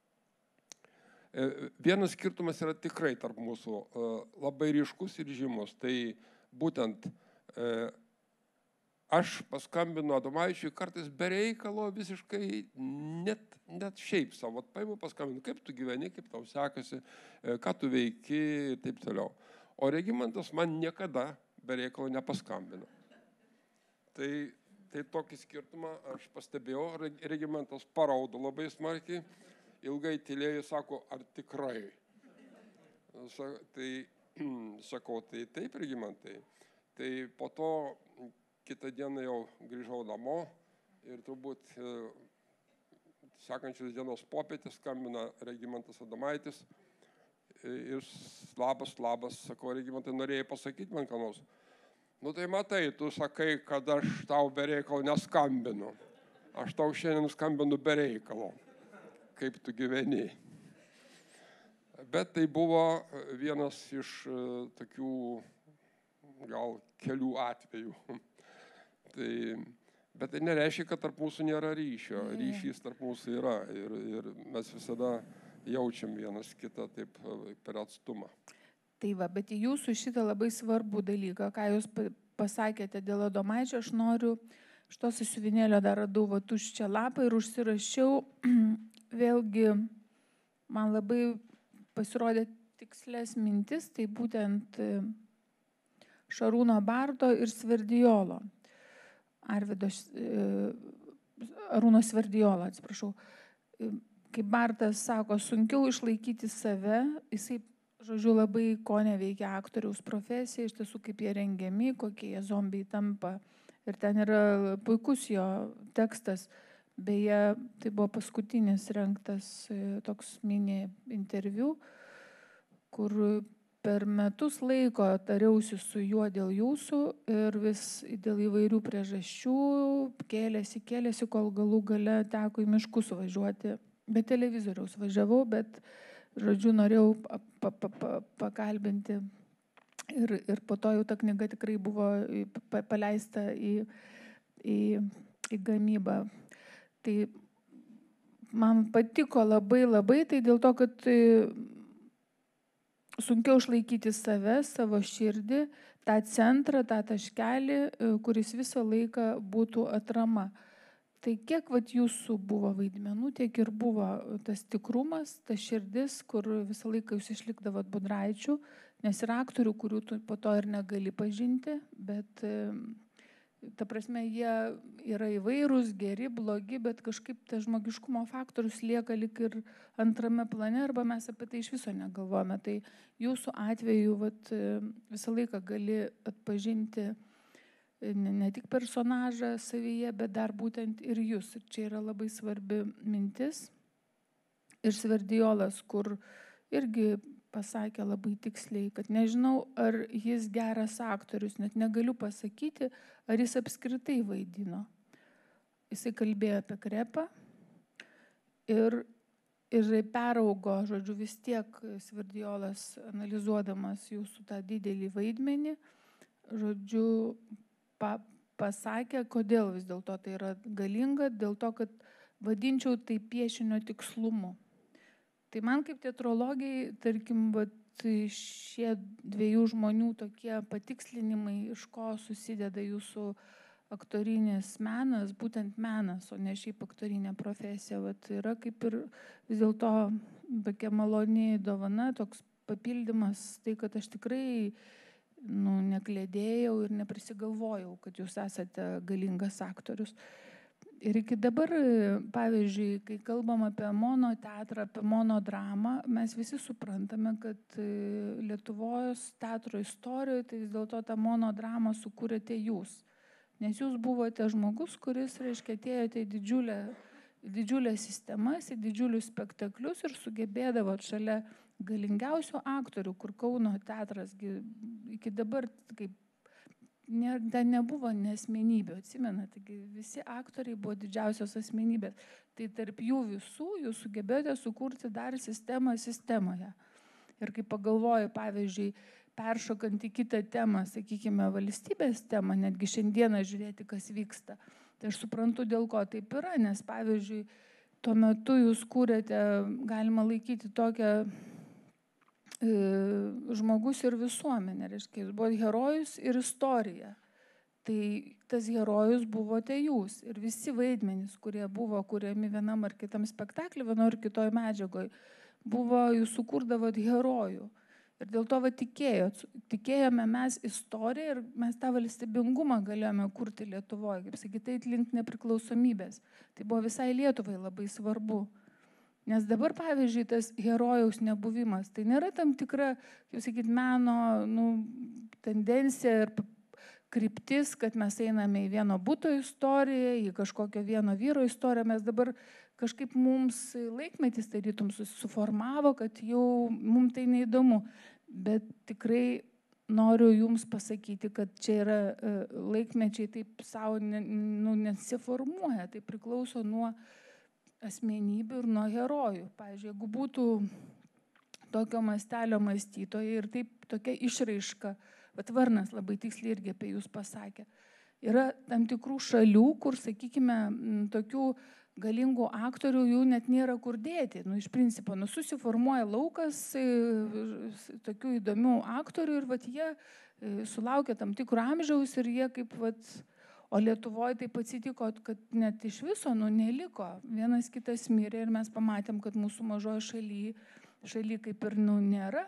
vienas skirtumas yra tikrai tarp mūsų labai ryškus ir žymus. Tai būtent aš paskambinu Adomaičiui kartais be reikalo visiškai net, net šiaip savo. Paimu paskambinu, kaip tu gyveni, kaip tau sekasi, ką tu veiki ir taip toliau. O Regimantas man niekada be reikalo nepaskambino. Tai, tai tokį skirtumą aš pastebėjau. Regimantas paraudo labai smarkiai, ilgai tylėjo, sako, ar tikrai? Tai sakau, tai taip, Regimantai. Tai po to kitą dieną jau grįžau namo ir turbūt e, sekančios dienos popietės skambina Regimantas Adomaitis ir labas, labas, sakau, Regimantai, norėjai pasakyti man ką nors? Nu tai matai, tu sakai, kad aš tau be reikalo neskambinu. Aš tau šiandien skambinu be reikalo. Kaip tu gyveni? Bet tai buvo vienas iš e, tokių gal kelių atvejų. Tai, bet tai nereiškia, kad tarp mūsų nėra ryšio. Ryšys tarp mūsų yra ir, ir mes visada jaučiam vienas kitą taip per atstumą.
Tai va, bet į jūsų šitą labai svarbų dalyką, ką jūs pasakėte dėl Adomaičio, aš noriu, šito sąsiuvinėlio dar radau va tuščią lapą ir užsirašiau, vėlgi man labai pasirodė tikslės mintis, tai būtent Šarūno Barto ir Sverdijolo, Arvydo, Arūno Sverdijolo, atsiprašau. Kaip Bartas sako, sunkiau išlaikyti save, jisai, žodžiu, labai ko neveikia aktoriaus profesija, iš tiesų kaip jie rengiami, kokie jie zombiai tampa. Ir ten yra puikus jo tekstas. Beje, tai buvo paskutinis rengtas toks mini interviu, kur per metus laiko tariausi su juo dėl jūsų ir vis dėl įvairių priežasčių kėlėsi, kėlėsi, kol galų gale teko į miškus važiuoti. Be televizoriaus važiavau, bet, žodžiu, norėjau pa, pa, pa, pakalbinti. Ir, ir po to jau ta knyga tikrai buvo paleista į, į, į gamybą. Tai man patiko labai labai, tai dėl to, kad sunkiau išlaikyti save, savo širdį, tą centrą, tą taškelį, kuris visą laiką būtų atrama. Tai kiek vat jūsų buvo vaidmenų, tiek ir buvo tas tikrumas, ta širdis, kur visą laiką jūs išlikdavot Budraičių, nes yra aktorių, kurių tu po to ir negali pažinti, bet ta prasme, jie yra įvairūs, geri, blogi, bet kažkaip tas žmogiškumo faktorius lieka lik ir antrame plane, arba mes apie tai iš viso negalvojame. Tai jūsų atveju vat, visą laiką gali atpažinti ne, ne tik personažą savyje, bet dar būtent ir jūs. Ir čia yra labai svarbi mintis. Ir Sverdijolas, kur irgi pasakė labai tiksliai, kad nežinau, ar jis geras aktorius, net negaliu pasakyti, ar jis apskritai vaidino. Jisai kalbėjo apie Krepą ir, ir peraugo, žodžiu, vis tiek Sverdijolas, analizuodamas jūsų tą didelį vaidmenį, žodžiu, pa, pasakė, kodėl vis dėlto tai yra galinga, dėl to, kad vadinčiau tai piešinio tikslumu. Tai man kaip teatrologijai, tarkim, šie dviejų žmonių tokie patikslinimai, iš ko susideda jūsų aktorinis menas, būtent menas, o ne šiaip aktorinė profesija, vat, yra kaip ir vis dėlto tokia maloni dovana, toks papildymas, tai kad aš tikrai nu, neklėdėjau ir neprisigalvojau, kad jūs esate galingas aktorius. Ir iki dabar, pavyzdžiui, kai kalbam apie mono teatrą, apie monodramą, mes visi suprantame, kad Lietuvos teatro istorijoje tai vis dėlto tą monodramą sukūrėte jūs. Nes jūs buvote žmogus, kuris, reiškia, atėjote į didžiulę, didžiulės sistemas, į didžiulius spektaklius ir sugebėdavot šalia galingiausių aktorių, kur Kauno teatras iki dabar kaip Ne, ten nebuvo nesmenybių, atsimena, taigi visi aktoriai buvo didžiausios asmenybės. Tai tarp jų visų jūs sugebėjote sukurti dar sistemą sistemoje. Ir kai pagalvoju, pavyzdžiui, peršokant į kitą temą, sakykime, valstybės temą, netgi šiandieną žiūrėti, kas vyksta, tai aš suprantu, dėl ko taip yra, nes, pavyzdžiui, tuo metu jūs kūrėte, galima laikyti tokią žmogus ir visuomenė, reiškia, jūs buvote herojus ir istorija. Tai tas herojus buvote jūs ir visi vaidmenys, kurie buvo kuriami vienam ar kitam spektaklį, vienam ar kitoj medžiagoj, buvo, jūs sukurdavot herojų. Ir dėl to va tikėjot, tikėjome mes istoriją ir mes tą valstybingumą galėjome kurti Lietuvoje, kaip sakyti, link nepriklausomybės. Tai buvo visai Lietuvai labai svarbu. Nes dabar, pavyzdžiui, tas herojaus nebuvimas, tai nėra tam tikra, kaip sakyt, meno nu, tendencija ir kryptis, kad mes einame į vieno buto istoriją, į kažkokio vieno vyro istoriją. Mes dabar kažkaip mums laikmetis tarytum susiformavo, kad jau mums tai neįdomu. Bet tikrai noriu jums pasakyti, kad čia yra laikmečiai taip savo nu, nesiformuoja, tai priklauso nuo asmenybių ir nuo herojų. Pavyzdžiui, jeigu būtų tokio mastelio mąstytojai ir taip tokia išraiška, bet Varnas labai tiksliai irgi apie jūs pasakė. Yra tam tikrų šalių, kur, sakykime, tokių galingų aktorių jų net nėra kur dėti. Nu, iš principo, nu, susiformuoja laukas tokių įdomių aktorių ir vat, jie sulaukia tam tikrų amžiaus ir jie kaip, vat, o Lietuvoje taip atsitiko, kad net iš viso, nu, neliko. Vienas kitas mirė ir mes pamatėm, kad mūsų mažoje šalyje, šaly kaip ir, nu, nėra.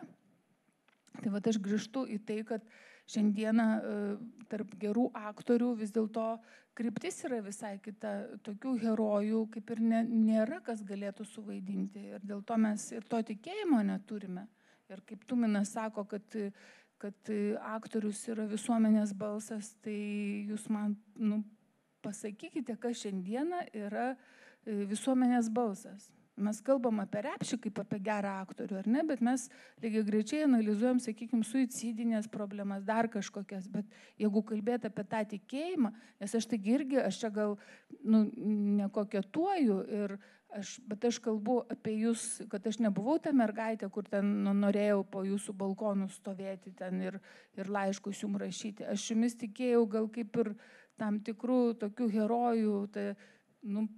Tai vat aš grįžtu į tai, kad šiandieną tarp gerų aktorių vis dėlto kryptis yra visai kita. Tokių herojų kaip ir ne, nėra, kas galėtų suvaidinti. Ir dėl to mes ir to tikėjimo neturime. Ir kaip Tuminas sako, kad, kad aktorius yra visuomenės balsas, tai jūs man, nu, pasakykite, kas šiandieną yra visuomenės balsas. Mes kalbam apie Repšį kaip apie gerą aktorių, ar ne, bet mes lygiai greičiai analizuojam, sakykime, suicidinės problemas, dar kažkokias, bet jeigu kalbėt apie tą tikėjimą, nes aš taigi irgi, aš čia gal, nu, nekoketuoju, ir aš, bet aš kalbu apie jūs, kad aš nebuvau ta mergaitė, kur ten, nu, norėjau po jūsų balkonų stovėti ten ir, ir laiškus jums rašyti. Aš jumis tikėjau gal kaip ir tam tikrų tokių herojų, tai, nu,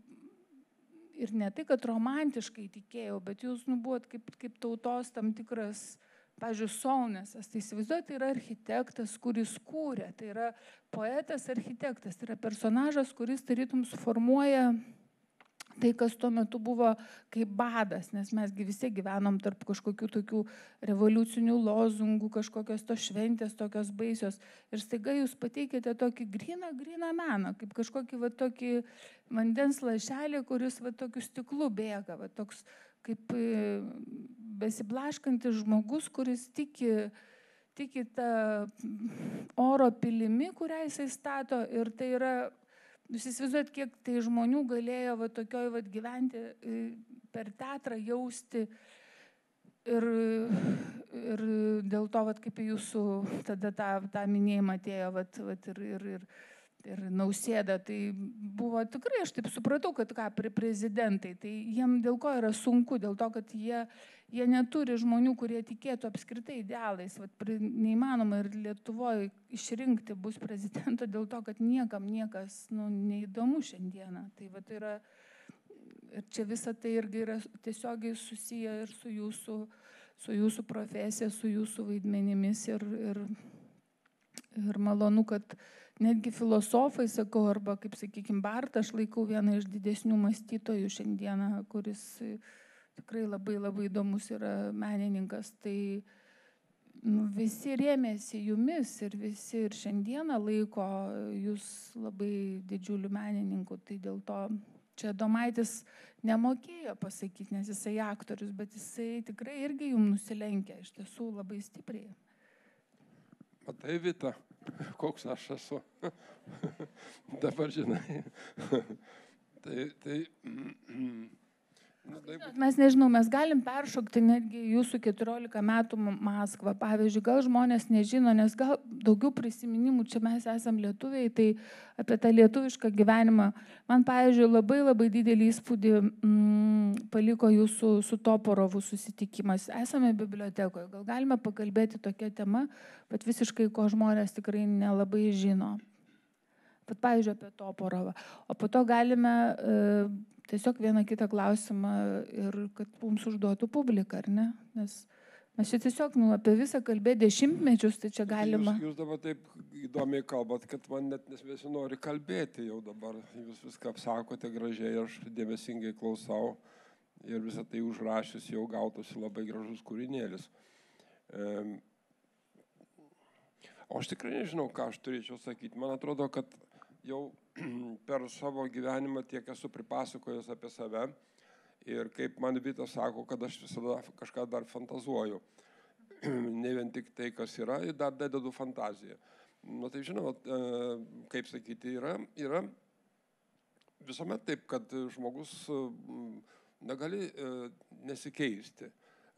ir ne tai, kad romantiškai tikėjau, bet jūs, nu, buvot kaip, kaip tautos tam tikras, pavyzdžiui, Solnesas. Tai įsivaizduoju, tai yra architektas, kuris kūrė, tai yra poetas architektas, tai yra personažas, kuris tarytum suformuoja tai, kas tuo metu buvo kaip badas, nes mesgi visi gyvenom tarp kažkokių tokių revoliucinių lozungų, kažkokios tos šventės, tokios baisios. Ir staiga jūs pateikėte tokį gryną, gryną meną, kaip kažkokį va, tokį vandens lašelį, kuris va, tokiu stiklu bėga, va, toks kaip besiblaškantis žmogus, kuris tiki, tiki tą oro pilimi, kurią jisai stato, ir tai yra. Jūs įsivaizduojat, kiek tai žmonių galėjo va, tokioj va, gyventi per teatrą, jausti. Ir, ir dėl to, va, kaip jūsų tada tą, tą minėjimą atėjo va, va, ir, ir, ir, ir Nausėda, tai buvo tikrai, aš taip supratau, kad ką, prezidentai, tai jiem dėl ko yra sunku, dėl to, kad jie, jie neturi žmonių, kurie tikėtų apskritai idealais. Vat, neįmanoma ir Lietuvoje išrinkti bus prezidento dėl to, kad niekam niekas, nu, neįdomu šiandieną. Tai vat, yra, ir čia visa tai irgi yra tiesiogiai susiję ir su jūsų, su jūsų profesija, su jūsų vaidmenimis. Ir, ir, ir malonu, kad netgi filosofai, sakau, arba, kaip sakykime, Bartą, aš laikau vieną iš didesnių mąstytojų šiandieną, kuris tikrai labai labai įdomus yra menininkas. Tai, nu, visi rėmėsi jumis ir visi ir šiandieną laiko jūs labai didžiulių menininkų. Tai dėl to čia Adomaitis nemokėjo pasakyti, nes jisai aktorius, bet jisai tikrai irgi jums nusilenkia, iš tiesų labai stipriai.
Matai, Vita, koks aš esu. Dabar žinai. tai, tai, nu, tai...
Mes nežinau, mes galim peršokti netgi jūsų keturiolika metų Maskvą. Pavyzdžiui, gal žmonės nežino, nes gal daugiau prisiminimų, čia mes esam lietuviai, tai apie tą lietuvišką gyvenimą. Man, pavyzdžiui, labai labai didelį įspūdį mm, paliko jūsų su Toporovu susitikimas. Esame bibliotekoje, gal galime pakalbėti tokia tema, bet visiškai ko žmonės tikrai nelabai žino. Bet, pavyzdžiui, apie Toporovą. O po to galime e, tiesiog vieną kitą klausimą ir kad mums užduotų publiką, ar ne? Nes mes čia tiesiog, nu, apie visą kalbėti dešimtmečius, tai čia galima.
Jūs, jūs dabar taip įdomiai kalbat, kad man net nesinori kalbėti jau dabar. Jūs viską apsakote gražiai, aš dėmesingai klausau ir visą tai užrašius jau gautusi labai gražus kūrinėlis. E, o aš tikrai nežinau, ką aš turėčiau sakyti. Man atrodo, kad jau per savo gyvenimą tiek esu pripasakojęs apie save ir kaip man Vita sako, kad aš visada kažką dar fantazuoju. Ne vien tik tai, kas yra, ir dar dedu fantaziją. Nu, tai žinot, kaip sakyti, yra, yra visuomet taip, kad žmogus negali nesikeisti.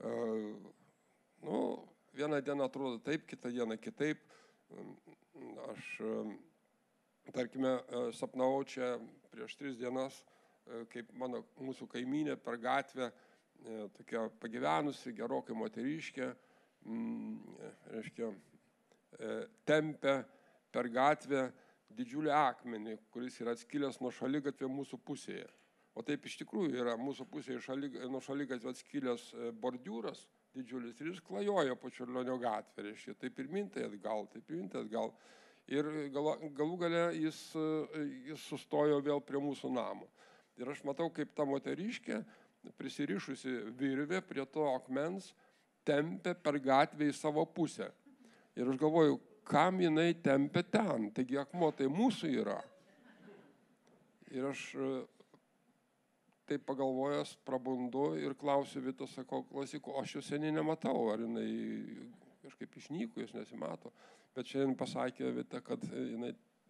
Nu, vieną dieną atrodo taip, kitą dieną kitaip. Aš... Tarkime, sapnavau čia prieš tris dienas, kaip mano, mūsų kaimynė per gatvę, tokia pagyvenusi, gerokai moteriškė, reiškia, tempia per gatvę didžiulį akmenį, kuris yra atskilęs nuo šaligatvio mūsų pusėje. O taip iš tikrųjų yra mūsų pusėje šaly, nuo šaligatvio atskilęs bordiūras didžiulis ir jis klajojo po Čiurlionio gatvę, reiškia, tai pirmin, tai atgal, tai pirmin, tai atgal. Ir gal, galų gale jis, jis sustojo vėl prie mūsų namo. Ir aš matau, kaip ta moteriškė, prisirišusi virvę prie to akmens, tempė per gatvę į savo pusę. Ir aš galvoju, kam jinai tempė ten, taigi akmuo tai mūsų yra. Ir aš taip pagalvojęs prabundu ir klausiu Vitos, sakau, klausyk, aš jau seniai nematau, ar jinai kažkaip išnyko, jis nesimato. Bet šiandien pasakė Vita, kad jinai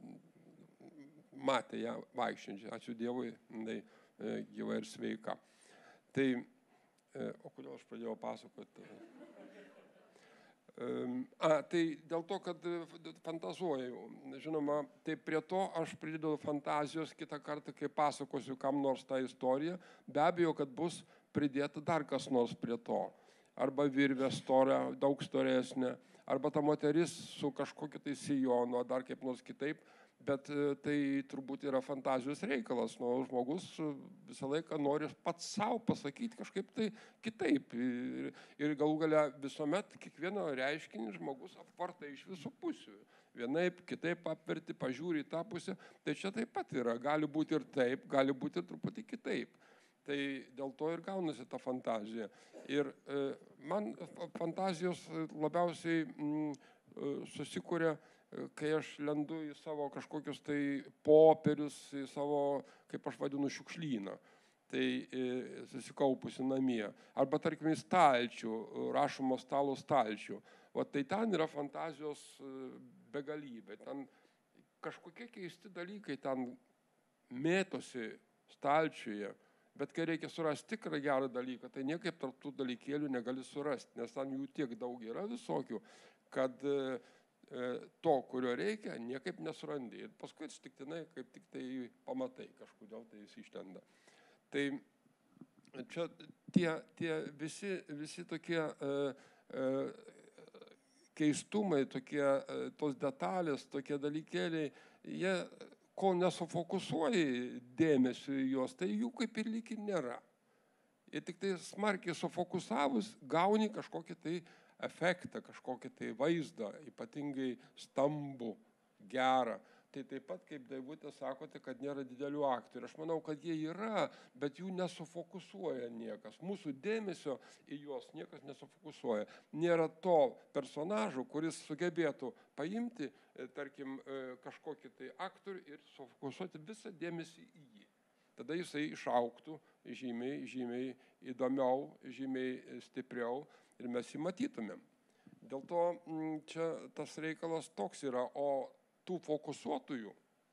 matė ją vaikščiančią. Ačiū Dievui, jinai gyva ir sveika. Tai, o kodėl aš pradėjau pasakoti? A, tai dėl to, kad fantazuoju. Žinoma, tai prie to aš pridedu fantazijos kitą kartą, kai pasakosiu kam nors tą istoriją. Be abejo, kad bus pridėta dar kas nors prie to. Arba virvė stora, daug storesnė, arba ta moteris su kažkokiu tai sijonu, dar kaip nors kitaip. Bet tai turbūt yra fantazijos reikalas. Nu, žmogus visą laiką nori pats savo pasakyti kažkaip tai kitaip. Ir, ir galų gale visuomet kiekvieno reiškinį žmogus apvarta iš visų pusių. Vienaip, kitaip apverti, pažiūri į tą pusę. Tai čia taip pat yra. Gali būti ir taip, gali būti ir truputį kitaip. Tai dėl to ir gaunasi ta fantazija. Ir e, man fantazijos labiausiai mm, susikūrė, kai aš lendu į savo kažkokius tai popierius, į savo, kaip aš vadinu, šiukšlyną, tai e, susikaupusi namie. Arba, tarkim, į stalčių, rašomo stalo stalčių. O tai ten yra fantazijos begalybė. Ten kažkokie keisti dalykai ten mėtosi stalčiuje. Bet kai reikia surasti tikrą gerą dalyką, tai niekaip tarp tų dalykėlių negali surasti, nes ten jų tiek daug yra visokių, kad e, to, kurio reikia, niekaip nesurandi. Ir paskui atsitiktinai, kaip tik tai pamatai, kažkodėl tai jis išlenda. Tai čia tie, tie visi, visi tokie e, e, keistumai, tokie, e, tos detalės, tokie dalykėliai, jie kol nesufokusuoji dėmesio į juos, tai jų kaip ir lyg ir nėra. Ir tik tai smarkiai sufokusavus gauni kažkokį tai efektą, kažkokį tai vaizdą, ypatingai stambų, gerą. Tai taip pat, kaip Daivutė sakote, kad nėra didelių aktorių. Aš manau, kad jie yra, bet jų nesufokusuoja niekas. Mūsų dėmesio į juos niekas nesufokusuoja. Nėra to personažo, kuris sugebėtų paimti, tarkim, kažkokį tai aktorių ir sufokusuoti visą dėmesį į jį. Tada jisai išauktų žymiai, žymiai įdomiau, žymiai stipriau ir mes jį matytumėm. Dėl to čia tas reikalas toks yra, o tų fokusuotojų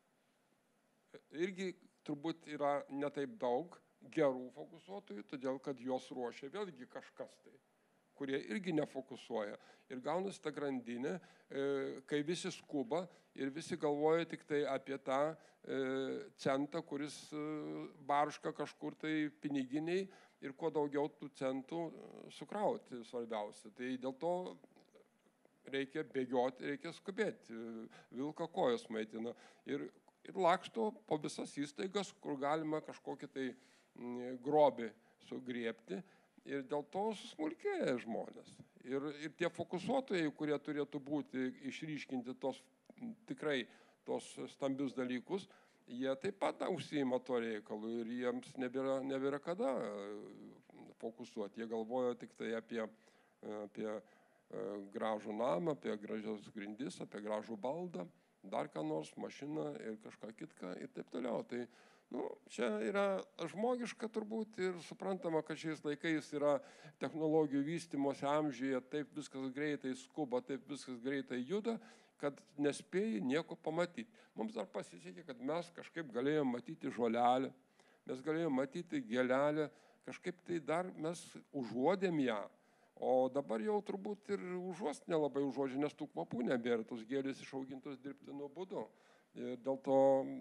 irgi turbūt yra netaip daug gerų fokusuotojų, todėl kad jos ruošia vėlgi kažkas tai, kurie irgi nefokusuoja. Ir gaunasi ta grandinė, kai visi skuba ir visi galvoja tik tai apie tą centą, kuris barška kažkur tai piniginiai ir kuo daugiau tų centų sukrauti svarbiausia. Tai dėl to reikia bėgioti, reikia skubėti, vilką kojos maitina ir, ir laksto po visas įstaigas, kur galima kažkokį tai grobį sugriebti ir dėl to susmulkėja žmonės. Ir, ir tie fokusuotojai, kurie turėtų būti išryškinti tos tikrai tos stambius dalykus, jie taip pat užsiima to reikalu ir jiems nebėra, nebėra kada fokusuoti. Jie galvoja tik tai apie, apie gražų namą, apie gražios grindis, apie gražų baldą, dar ką nors, mašiną ir kažką kitką ir taip toliau. Tai nu, čia yra žmogiška turbūt ir suprantama, kad šiais laikais yra technologijų vystymosi amžiuje, taip viskas greitai skuba, taip viskas greitai juda, kad nespėjai nieko pamatyti. Mums dar pasisekė, kad mes kažkaip galėjome matyti žolelę, mes galėjome matyti gėlelę, kažkaip tai dar mes užuodėm ją. O dabar jau turbūt ir užuost nelabai užuodžia, nes tų kvapų nebėra, tos gėlės išaugintos dirbtiniu būdu. Ir dėl to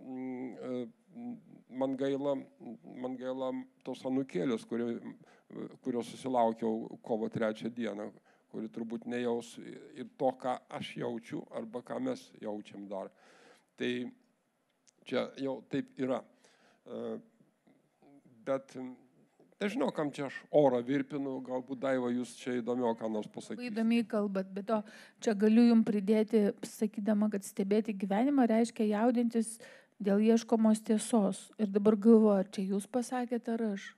man gaila, man gaila tos anūkėlės, kurios susilaukiau kovo trečią dieną, kuri turbūt nejaus ir to, ką aš jaučiu, arba ką mes jaučiam dar. Tai čia jau taip yra. Bet nežinau, kam čia aš orą virpinu, galbūt Daiva, jūs čia įdomiau ką nors pasakysite.
Įdomiai kalbat, bet to čia galiu jums pridėti, sakydama, kad stebėti gyvenimą reiškia jaudintis dėl ieškomos tiesos. Ir dabar galvoju, ar čia jūs pasakėte, ar aš?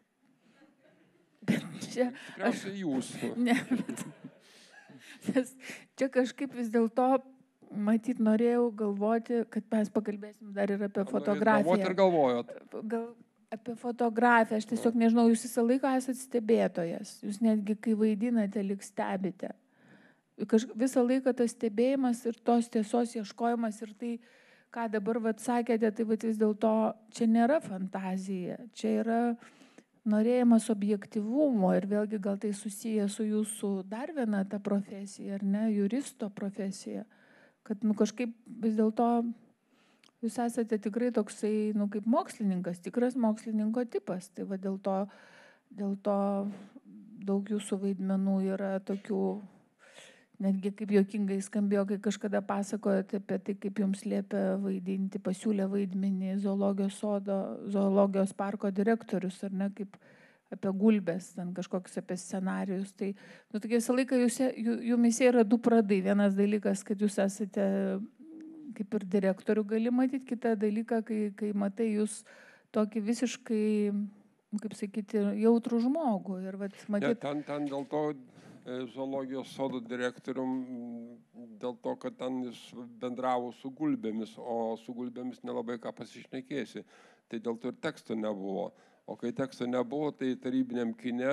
Bet čia...
Tikriausiai jūs.
Ne, bet... Nes čia kažkaip vis dėlto, matyt, norėjau galvoti, kad mes pakalbėsim dar ir apie fotografiją.
Galvoti ir galvojot.
Gal... Apie fotografiją, aš tiesiog nežinau, jūs visą laiką esate stebėtojas, jūs netgi kai vaidinate, lyg stebite. Kaž, visą laiką tas stebėjimas ir tos tiesos ieškojimas ir tai, ką dabar vat, sakėte, tai vat, vis dėlto čia nėra fantazija, čia yra norėjimas objektyvumo ir vėlgi gal tai susiję su jūsų dar viena ta profesija, ar ne, juristo profesija, kad nu, kažkaip vis dėlto jūs esate tikrai toksai, nu, kaip mokslininkas, tikras mokslininko tipas. Tai va dėl to, dėl to daug jūsų vaidmenų yra tokių, netgi kaip juokingai skambėjo, kai kažkada pasakojate apie tai, kaip jums liepia vaidinti, pasiūlė vaidmenį zoologijos sodo, zoologijos parko direktorius, ar ne, kaip apie gulbės, ten kažkokius apie scenarijus. Tai, nu, tokie visą laiką jūs, jumise yra du pradai. Vienas dalykas, kad jūs esate kaip ir direktorių gali matyti, kitą dalyką, kai, kai matai jūs tokį visiškai, kaip sakyti, jautrų žmogų. Ir, vat, matyt...
ne, ten, ten dėl to zoologijos sodo direktorium, dėl to, kad ten jis bendravo su gulbėmis, o su gulbėmis nelabai ką pasišnekėsi. Tai dėl to ir teksto nebuvo. O kai teksto nebuvo, tai tarybiniam kine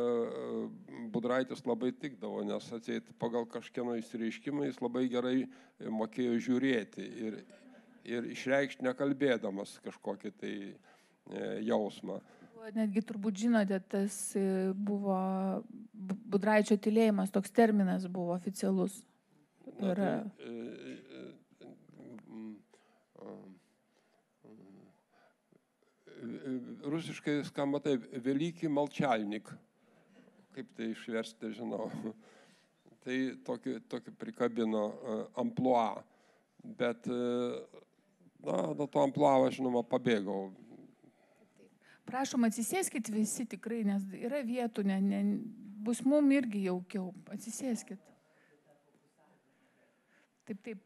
Budraitis labai tikdavo, nes atseit pagal kažkieno įsireiškimą jis labai gerai mokėjo žiūrėti ir, ir išreikšti nekalbėdamas kažkokį tai jausmą.
Netgi turbūt žinote, tas buvo Budraičio tylėjimas, toks terminas buvo oficialus.
Na,
ir...
tai, rusiškai skamba taip, Velykį malčalnik, kaip tai išversti, žinau. Tai tokį, tokį prikabino amplua, bet na, nuo to amplua, žinoma, pabėgau.
Prašom, atsisėskit visi tikrai, nes yra vietų, ne, ne, bus mum irgi jaukiau, atsisėskit. Taip, taip.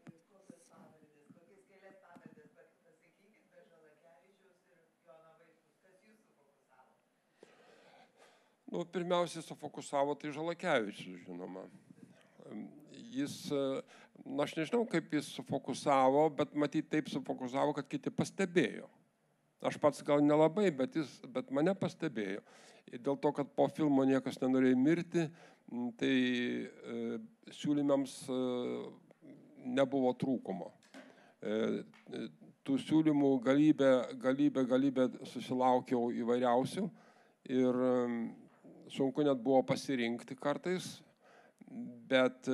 Nu, pirmiausiai sufokusavo tai Žalakevičius, žinoma. Jis, na, aš nežinau, kaip jis sufokusavo, bet matyt taip sufokusavo, kad kiti pastebėjo. Aš pats gal nelabai, bet, jis, bet mane pastebėjo. Ir dėl to, kad po filmo niekas nenorėjo mirti, tai e, siūlymams e, nebuvo trūkumo. E, tų siūlymų galybę, galybę, galybę susilaukiau įvairiausių ir e, sunku net buvo pasirinkti kartais, bet,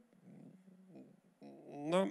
na,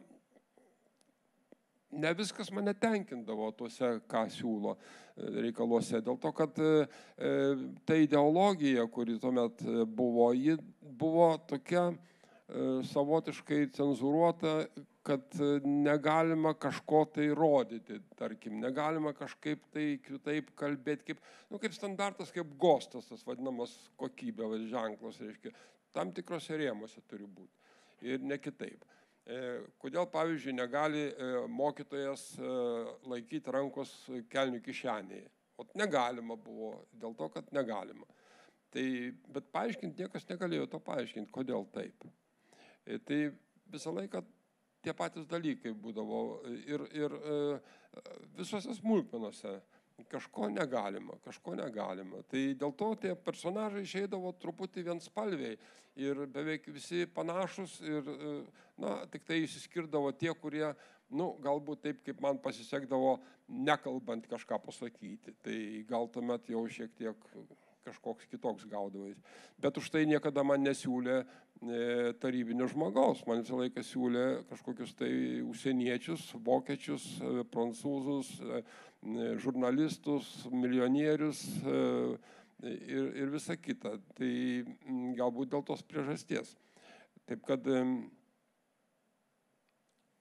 ne viskas mane tenkindavo tuose, ką siūlo reikaluose, dėl to, kad ta ideologija, kuri tuomet buvo, ji buvo tokia savotiškai cenzūruota, kad negalima kažko tai rodyti, tarkim, negalima kažkaip tai kitaip kalbėti, kaip, nu, kaip standartas, kaip gostas, tas vadinamas kokybė, ženklas, reiškia, tam tikrose rėmuose turi būti ir ne kitaip. Kodėl, pavyzdžiui, negali mokytojas laikyti rankos kelnių kišenėje? O negalima buvo, dėl to, kad negalima. Tai, bet paaiškinti niekas negalėjo to paaiškinti, kodėl taip. Tai visą laiką tie patys dalykai būdavo ir, ir visose smulkmenose kažko negalima, kažko negalima. Tai dėl to tie personažai išeidavo truputį vienspalviai ir beveik visi panašus ir, na, tik tai išsiskirdavo tie, kurie, nu, galbūt taip, kaip man pasisekdavo, nekalbant kažką pasakyti. Tai gal tuomet jau šiek tiek kažkoks kitoks gaudavais. Bet už tai niekada man nesiūlė tarybinio žmogaus. Man visą laiką siūlė kažkokius tai užsieniečius, vokiečius, prancūzus, žurnalistus, milijonierius ir, ir visa kita. Tai galbūt dėl tos priežasties. Taip kad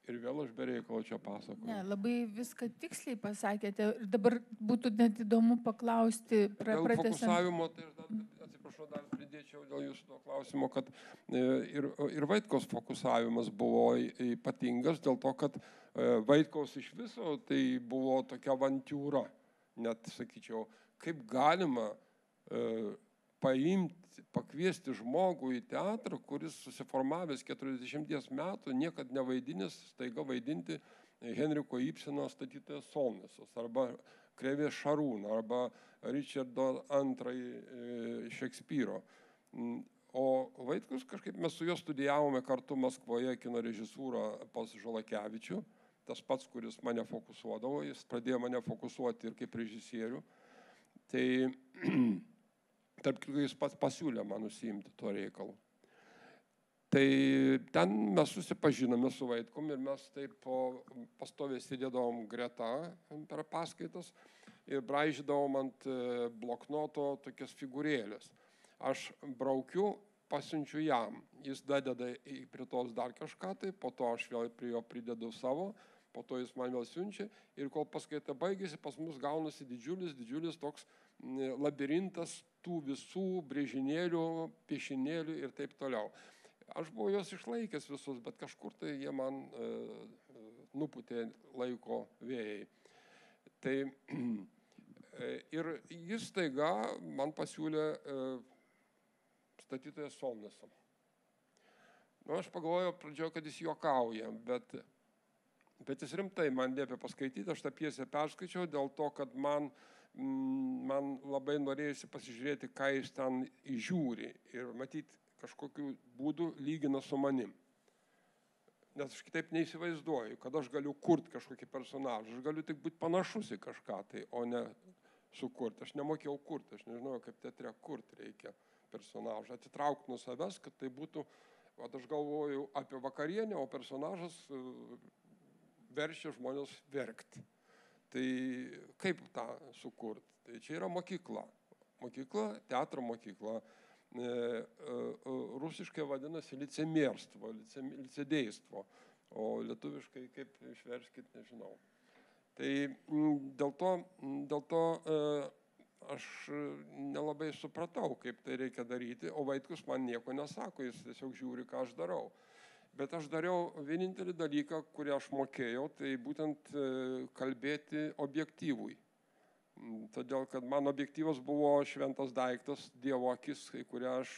Ir vėl aš bereikalo čia pasakoju.
Ne, labai viską tiksliai pasakėte. Ir dabar būtų net įdomu paklausti.
Dėl fokusavimo, tai aš dar, atsiprašau, dar pridėčiau dėl jūsų to klausimo, kad ir, ir Vaitkaus fokusavimas buvo ypatingas dėl to, kad Vaitkaus iš viso tai buvo tokia avantiūra. Net, sakyčiau, kaip galima e, paimti, pakviesti žmogų į teatrą, kuris susiformavęs keturiasdešimties metų, niekad nevaidinęs, staiga vaidinti Henriko Ibseno statytojas Solnesas, arba Krėvės Šarūną, arba Richardo antrąjį e, Šekspyro. O Vaitkus, kažkaip mes su juo studijavome kartu Maskvoje kino režisūrą pas Žalakevičių, tas pats, kuris mane fokusuodavo, jis pradėjo mane fokusuoti ir kaip režisierių. Tai tarp kitko jis pats pasiūlė man užsiimti tuo reikalu. Tai ten mes susipažinome su Vaitkum ir mes taip pastoviai sėdėdavom greta per paskaitas ir braižydavom ant bloknoto tokias figūrėlės. Aš braukiu, pasiunčiu jam, jis dadeda prie tos dar kažką, tai po to aš vėl prie jo pridedu savo, po to jis man vėl siunčia ir kol paskaita baigėsi, pas mus gaunasi didžiulis, didžiulis toks labirintas tų visų brėžinėlių, piešinėlių ir taip toliau. Aš buvau jos išlaikęs visus, bet kažkur tai jie man e, nuputė laiko vėjai. Tai e, ir jis taiga man pasiūlė e, statytoją Solnesą. Nu, aš pagalvojau pradžioje, kad jis juokauja, bet, bet jis rimtai man liepė paskaityti, aš tą pjesę perskaičiau dėl to, kad man, man labai norėjusi pasižiūrėti, ką jis ten įžiūri ir matyti kažkokiu būdu lygina su manim. Nes aš kitaip neįsivaizduoju, kad aš galiu kurti kažkokį personažą, aš galiu tik būti panašus į kažką, tai, o ne sukurti. Aš nemokėjau kurti, aš nežinojau, kaip teatre kurti reikia personažą, atitraukti nuo savęs, kad tai būtų, vat aš galvoju apie vakarienę, o personažas verčia žmonės verkti. Tai kaip tą sukurti? Tai čia yra mokykla. Mokykla, teatro mokykla. Rusiškai vadinasi licemierstvo, licedėjstvo, o lietuviškai kaip išverskit, nežinau. Tai dėl to, dėl to aš nelabai supratau, kaip tai reikia daryti, o Vaitkus man nieko nesako, jis tiesiog žiūri, ką aš darau. Bet aš dariau vienintelį dalyką, kurį aš mokėjau, tai būtent kalbėti objektyvui. Todėl, kad mano objektyvas buvo šventas daiktas, Dievo akis, kurią aš,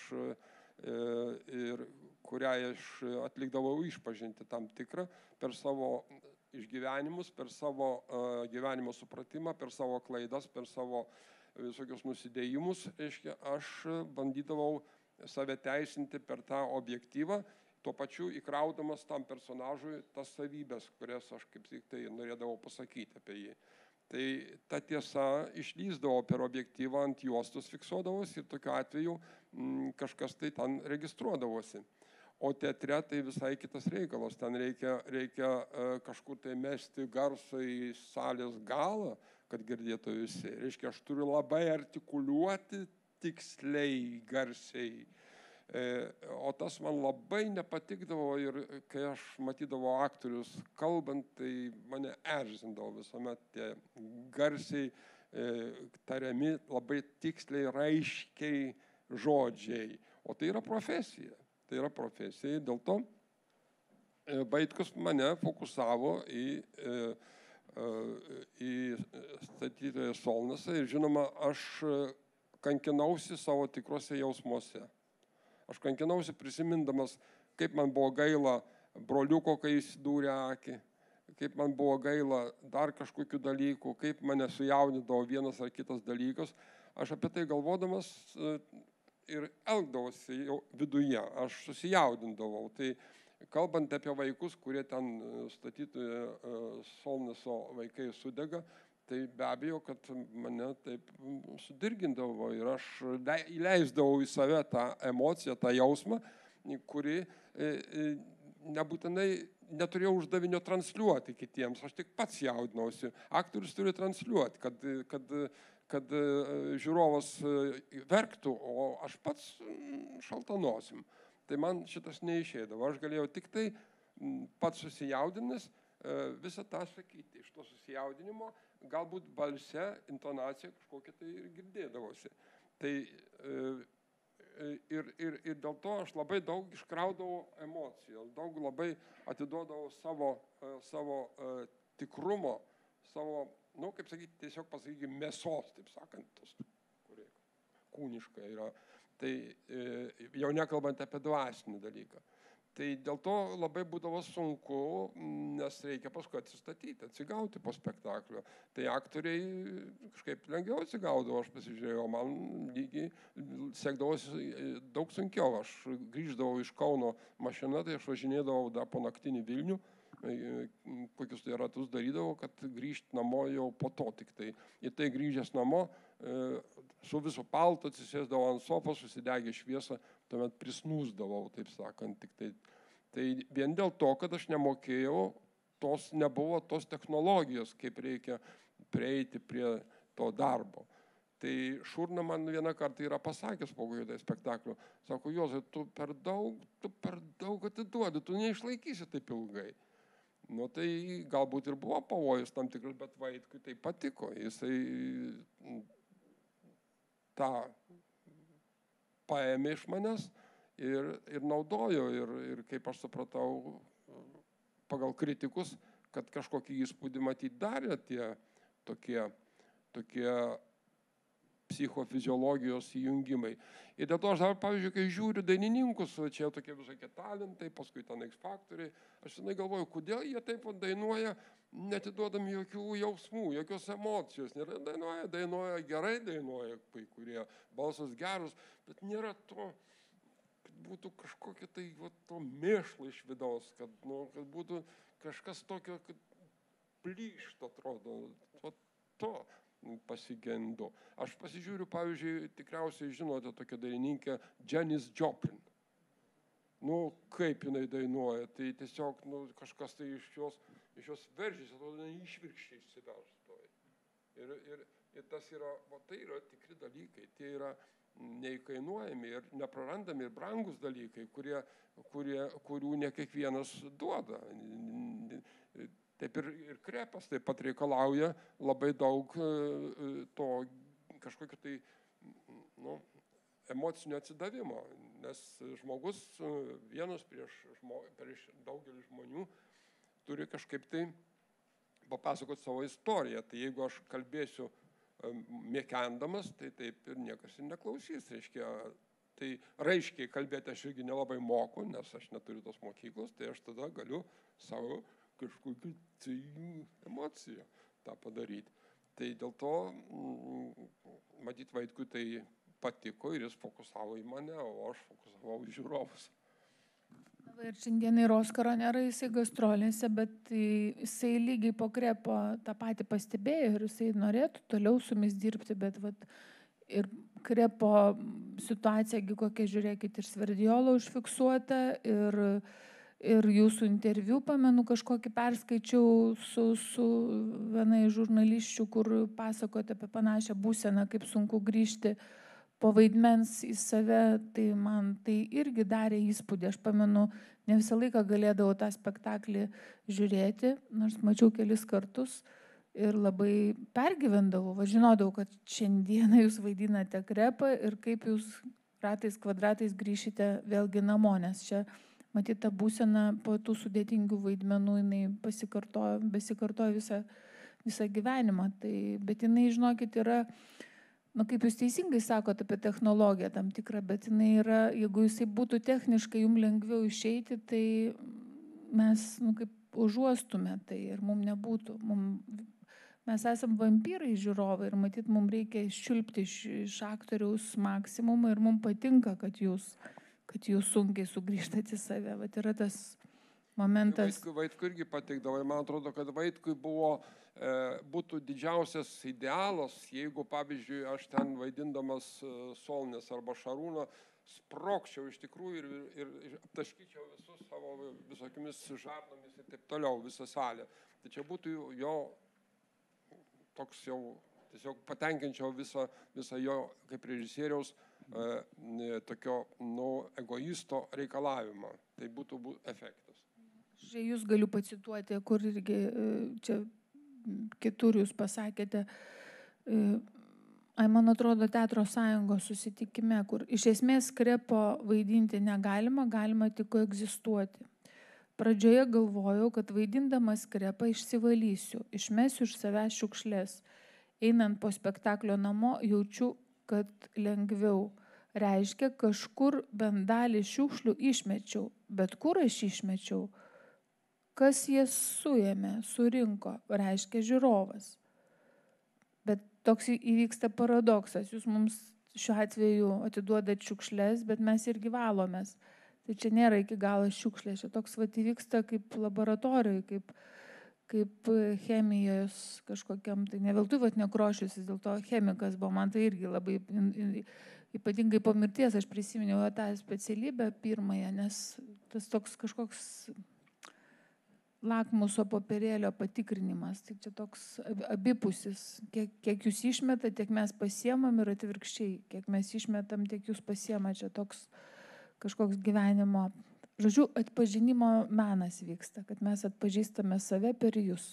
ir kurią aš atlikdavau išpažinti tam tikrą per savo išgyvenimus, per savo gyvenimo supratimą, per savo klaidas, per savo visokius nusidėjimus. Reiškia, aš bandydavau save teisinti per tą objektyvą, tuo pačiu įkraudamas tam personažui tas savybės, kurias aš kaip tik tai norėdavau pasakyti apie jį. Tai ta tiesa išlysdavo per objektyvą, ant juostos fiksuodavosi ir tokiu atveju m, kažkas tai ten registruodavosi. O teatre tai visai kitas reikalas, ten reikia, reikia e, kažkur tai mesti garsą į salės galą, kad girdėtų visi. Reiškia, aš turiu labai artikuliuoti tiksliai, garsiai. E, o tas man labai nepatikdavo ir kai aš matydavau aktorius kalbant, tai mane erzindavo visuomet tie garsiai e, tariami, labai tiksliai, raiškiai žodžiai. O tai yra profesija. Tai yra profesija. Dėl to e, Vaitkus mane fokusavo į, e, e, į statytoją Solnesą ir žinoma, aš kankinausi savo tikruose jausmuose. Aš kankinausi prisimindamas, kaip man buvo gaila broliuko, kai jis dūrė akį, kaip man buvo gaila dar kažkokių dalykų, kaip mane sujaudindavo vienas ar kitas dalykas. Aš apie tai galvodamas ir elgdavosi jau viduje, aš susijaudindavau. Tai kalbant apie vaikus, kurie ten statytojo Solneso vaikai sudega, tai be abejo, kad mane taip sudirgindavo ir aš įleisdavau į save tą emociją, tą jausmą, kuri nebūtinai neturėjau uždavinio transliuoti kitiems, aš tik pats jaudinausi. Aktorius turi transliuoti, kad, kad, kad žiūrovas verktų, o aš pats šaltanosim. Tai man šitas neišėdavo, aš galėjau tik tai pats susijaudinęs visą tą sakyti. Iš to susijaudinimo galbūt balse intonacija kažkokia tai ir girdėdavosi. Tai ir, ir, ir dėl to aš labai daug iškraudavau emocijos, daug labai atiduodavau savo, savo tikrumo, savo, nu, kaip sakyti, tiesiog pasakykime, mėsos, taip sakant, tos, kurie kūniška yra. Tai jau nekalbant apie dvasinį dalyką. Tai dėl to labai būdavo sunku, nes reikia paskui atsistatyti, atsigauti po spektaklio. Tai aktoriai kažkaip lengviau atsigaudavo, aš pasižiūrėjau, man lygiai sekdavosi daug sunkiau. Aš grįždavau iš Kauno mašina, tai aš važinėdavau dar po naktinį Vilnių, kokius tai ratus darydavau, kad grįžti namo jau po to tik tai. Ir tai grįžęs namo, su visu paltu atsisėsdavau ant sofos, susidegė šviesą, tuomet prisnūsdavau, taip sakant, tik tai. Tai vien dėl to, kad aš nemokėjau, tos, nebuvo tos technologijos, kaip reikia prieiti prie to darbo. Tai Šurna man vieną kartą yra pasakęs po kokio tai spektaklio, sako, Juozai, tu per daug, tu per daug atiduodi, tu neišlaikysi taip ilgai. Nu tai galbūt ir buvo pavojus tam tikras, bet Vaitkui tai patiko, jisai tą paėmė iš manęs ir, ir naudojo ir, ir kaip aš supratau pagal kritikus, kad kažkokį įspūdį matyti darė tie tokie, tokie psichofiziologijos įjungimai. Ir dėl to aš dar, pavyzdžiui, kai žiūriu dainininkus, čia tokie visokie talentai, paskui ten X faktoriai, aš senai galvoju, kodėl jie taip dainuoja, netiduodami jokių jausmų, jokios emocijos. Nėra dainuoja, dainuoja gerai, dainuoja kai kurie, balsas geras, bet nėra to, kad būtų kažkokia tai va, to mėšlo iš vidaus, kad, nu, kad būtų kažkas tokio, kad plyšta atrodo, va, to pasigendu. Aš pasižiūriu, pavyzdžiui, tikriausiai žinote tokią dainininkę Janis Joplin. Nu, kaip jinai dainuoja, tai tiesiog nu, kažkas tai iš jos, iš jos veržys, atrodo, išvirkščiai išsiverstoja. Ir, ir, ir tas yra, o tai yra tikri dalykai, tie yra neįkainuojami ir neprarandami ir brangus dalykai, kurie, kurie, kurių ne kiekvienas duoda. Taip ir, ir krepas taip pat reikalauja labai daug to kažkokio tai nu, emocinio atsidavimo, nes žmogus vienas prieš, žmo, prieš daugelį žmonių turi kažkaip tai papasakoti savo istoriją. Tai jeigu aš kalbėsiu mėkendamas, tai taip ir niekas ir neklausys. Reiškia, tai raiškiai kalbėti aš irgi nelabai moku, nes aš neturiu tos mokyklos, tai aš tada galiu savo kažkokių tai emociją tą padaryti. Tai dėl to, matyt, Vaitkui tai patiko ir jis fokusavo į mane, o aš fokusavau į žiūrovus.
Ir šiandien ir Oskaro nėra, jisai gastrolėse, bet jisai lygiai po krepo tą patį pastebėjo ir jisai norėtų toliau su mumis dirbti, bet vat, ir krepo situacija, kokia žiūrėkit, ir Sverdiolo užfiksuota, ir Ir jūsų interviu, pamenu, kažkokį perskaičiau su, su viena iš žurnalisčių, kur pasakote apie panašią būseną, kaip sunku grįžti po vaidmens į save, tai man tai irgi darė įspūdį. Aš pamenu, ne visą laiką galėdavau tą spektaklį žiūrėti, nors mačiau kelis kartus ir labai pergyvendavau. Žinodavau, kad šiandieną jūs vaidinate krepą ir kaip jūs ratais kvadratais grįšite vėlgi namo, nes čia matyt, ta būsena po tų sudėtingų vaidmenų, jinai pasikartojo, besikartojo visą, visą gyvenimą. Tai, bet jinai, žinokit, yra, nu, kaip jūs teisingai sakote apie technologiją tam tikrą, bet jinai yra, jeigu jisai būtų techniškai jums lengviau išeiti, tai mes, nu, kaip užuostume tai ir mums nebūtų. Mum, mes esam vampyrai žiūrovai ir matyt, mums reikia ščiulpti iš, iš aktoriaus maksimumą ir mums patinka, kad jūs kad jūs sunkiai sugrįžtate į save. Vat yra tas momentas.
Vaitkui, Vaitkui irgi patikdavo. Man atrodo, kad Vaitkui buvo, e, būtų didžiausias idealas, jeigu, pavyzdžiui, aš ten vaidindamas Solnės arba Šarūną sprokščiau iš tikrųjų ir, ir, ir aptaškyčiau visus savo visokiamis žarnomis ir taip toliau, visą salę. Tai čia būtų jo toks jau, tiesiog patenkinčiau visą, visą jo kaip režisieriaus tokio nu, egoisto reikalavimą. Tai būtų efektas.
Jūs galiu pacituoti, kur irgi čia kitur jūs pasakėte, ai, man atrodo, Teatro sąjungos susitikime, kur iš esmės skrepo vaidinti negalima, galima tik egzistuoti. Pradžioje galvojau, kad vaidindamas skrepą išsivalysiu, išmesiu iš savęs šiukšlės. Einant po spektaklio namo jaučiu, kad lengviau. Reiškia, kažkur bent dalį šiukšlių išmečiau, bet kur aš išmečiau? Kas jas suėmė, surinko, reiškia žiūrovas. Bet toks įvyksta paradoksas. Jūs mums šiuo atveju atiduodat šiukšlės, bet mes irgi valomės. Tai čia nėra iki galo šiukšlės. Čia toks vat įvyksta kaip laboratorijoje, kaip, kaip chemijos kažkokiam. Tai ne veltui vat Nekrošius, vis dėlto chemikas buvo. Man tai irgi labai, ypatingai po mirties aš prisiminiau tą specialybę pirmąją, nes tas toks kažkoks lakmuso popierėlio patikrinimas. Tai čia toks abipusis. Kiek, kiek jūs išmetate, tiek mes pasiemam ir atvirkščiai. Kiek mes išmetam, tiek jūs pasiemam. Čia toks kažkoks gyvenimo, žodžiu, atpažinimo menas vyksta, kad mes atpažįstame save per jūs.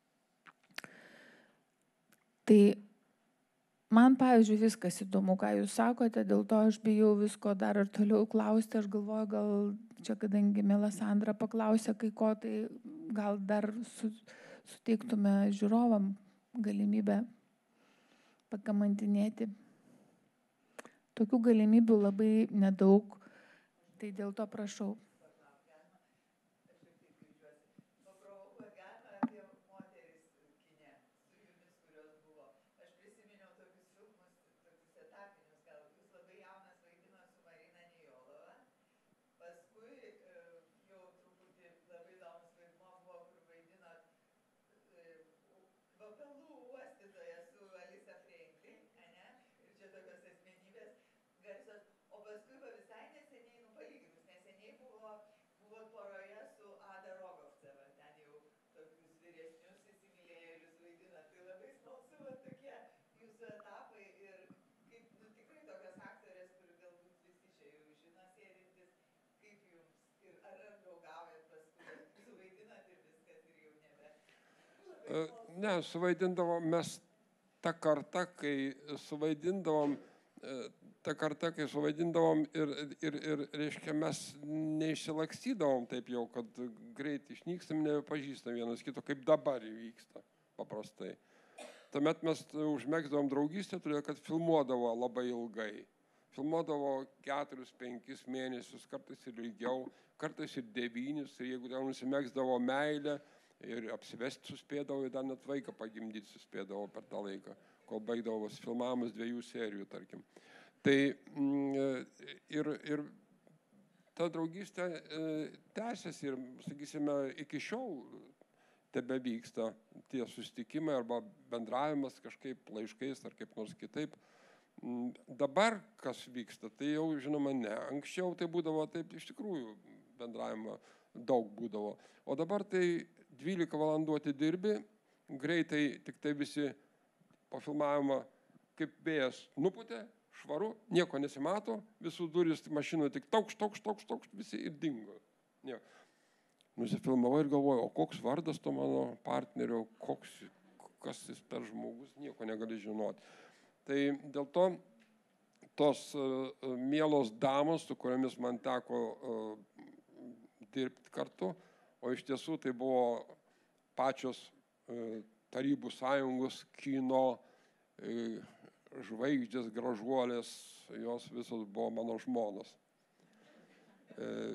Tai man, pavyzdžiui, viskas įdomu, ką jūs sakote, dėl to aš bijau visko dar ir toliau klausti. Aš galvoju, gal čia, kadangi miela Sandra paklausė kai ko, tai gal dar su, suteiktume žiūrovam galimybę pakamantinėti. Tokių galimybių labai nedaug, tai dėl to prašau.
Ne, suvaidindavom mes tą kartą, kai suvaidindavom, tą kartą, kai suvaidindavom ir, ir, ir reiškia, mes neišsilakstydavom taip jau, kad greit išnykstam, nepažįstam vienas kito, kaip dabar įvyksta paprastai. Tuomet mes užmegzdavom draugystę, todėl kad filmuodavo labai ilgai. Filmuodavo keturis, penkis mėnesius, kartais ir ilgiau, kartais ir devynis, ir jeigu ten nusimegzdavo meilę, ir apsivesti suspėdavo, ir dar net vaiką pagimdyti suspėdavo per tą laiką, kol baigdavo filmavimus dviejų serijų, tarkim. Tai ir, ir ta draugystė tęsiasi ir, sakysime, iki šiol tebe vyksta tie susitikimai arba bendravimas kažkaip laiškais ar kaip nors kitaip. Dabar kas vyksta, tai jau žinoma ne. Anksčiau tai būdavo taip, iš tikrųjų bendravimo daug būdavo. O dabar tai dvylika valandų atidirbi, greitai tik tai visi po filmavimą kaip vėjas nupūtė, švaru, nieko nesimato, visų durys mašinoje tik taukš, taukš, taukš, taukš, visi ir dingo. Ne. Nusifilmavau ir galvoju, o koks vardas to mano partnerio, koks, kas jis per žmogus, nieko negali žinoti. Tai dėl to tos uh, mielos damos, su kuriamis man teko uh, dirbti kartu, o iš tiesų tai buvo pačios uh, Tarybų sąjungos kino uh, žvaigždės, gražuolės, jos visos buvo mano žmonos. Uh,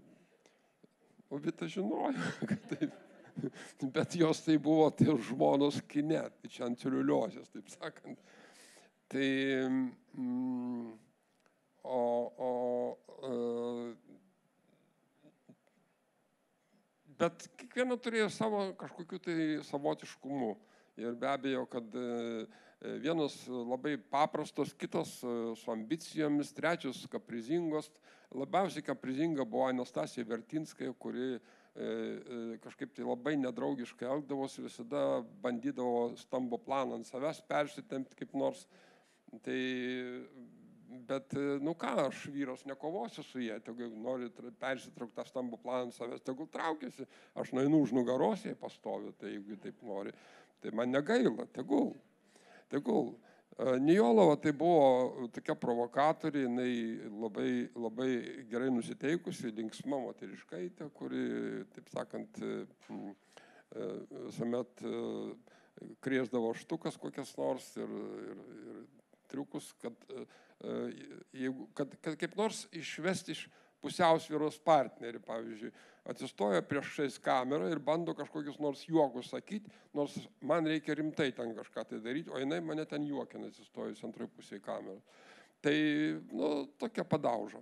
o Vita žinojo, kad taip. Bet jos tai buvo tai žmonos kine, tai čia ant celiuliozės, taip sakant. Tai, mm, o, o, uh, bet kiekviena turėjo savo kažkokiu tai savotiškumu. Ir be abejo, kad uh, vienos labai paprastos, kitos uh, su ambicijomis, trečios kaprizingos. Labiausiai kaprizinga buvo Anastasija Vertinskaja, kuri kažkaip tai labai nedraugiškai elgdavosi, visada bandydavo stambų planą ant savęs persitempti kaip nors. Tai Bet, nu ką, aš vyras nekovosiu su jie, tegu nori persitraukti tą stambų planą savęs, tegul traukiasi, aš nueinu už nugaros, jei pastoviu, tai jeigu taip nori, tai man negaila, tegul, tegul. Nijolova tai buvo tokia provokatorė, jinai labai, labai gerai nusiteikusi, linksma moteriškaitė, kuri, taip sakant, visuomet krėsdavo štukas kokias nors ir, ir, ir triukus, kad, jeigu, kad, kad kaip nors išvesti iš pusiausvyros partnerį, pavyzdžiui, atsistoja priešais kamerą ir bando kažkokius nors juokus sakyti, nors man reikia rimtai ten kažką tai daryti, o jinai mane ten juokina atsistojus antroje pusėje kamerą. Tai, nu, tokia padauža.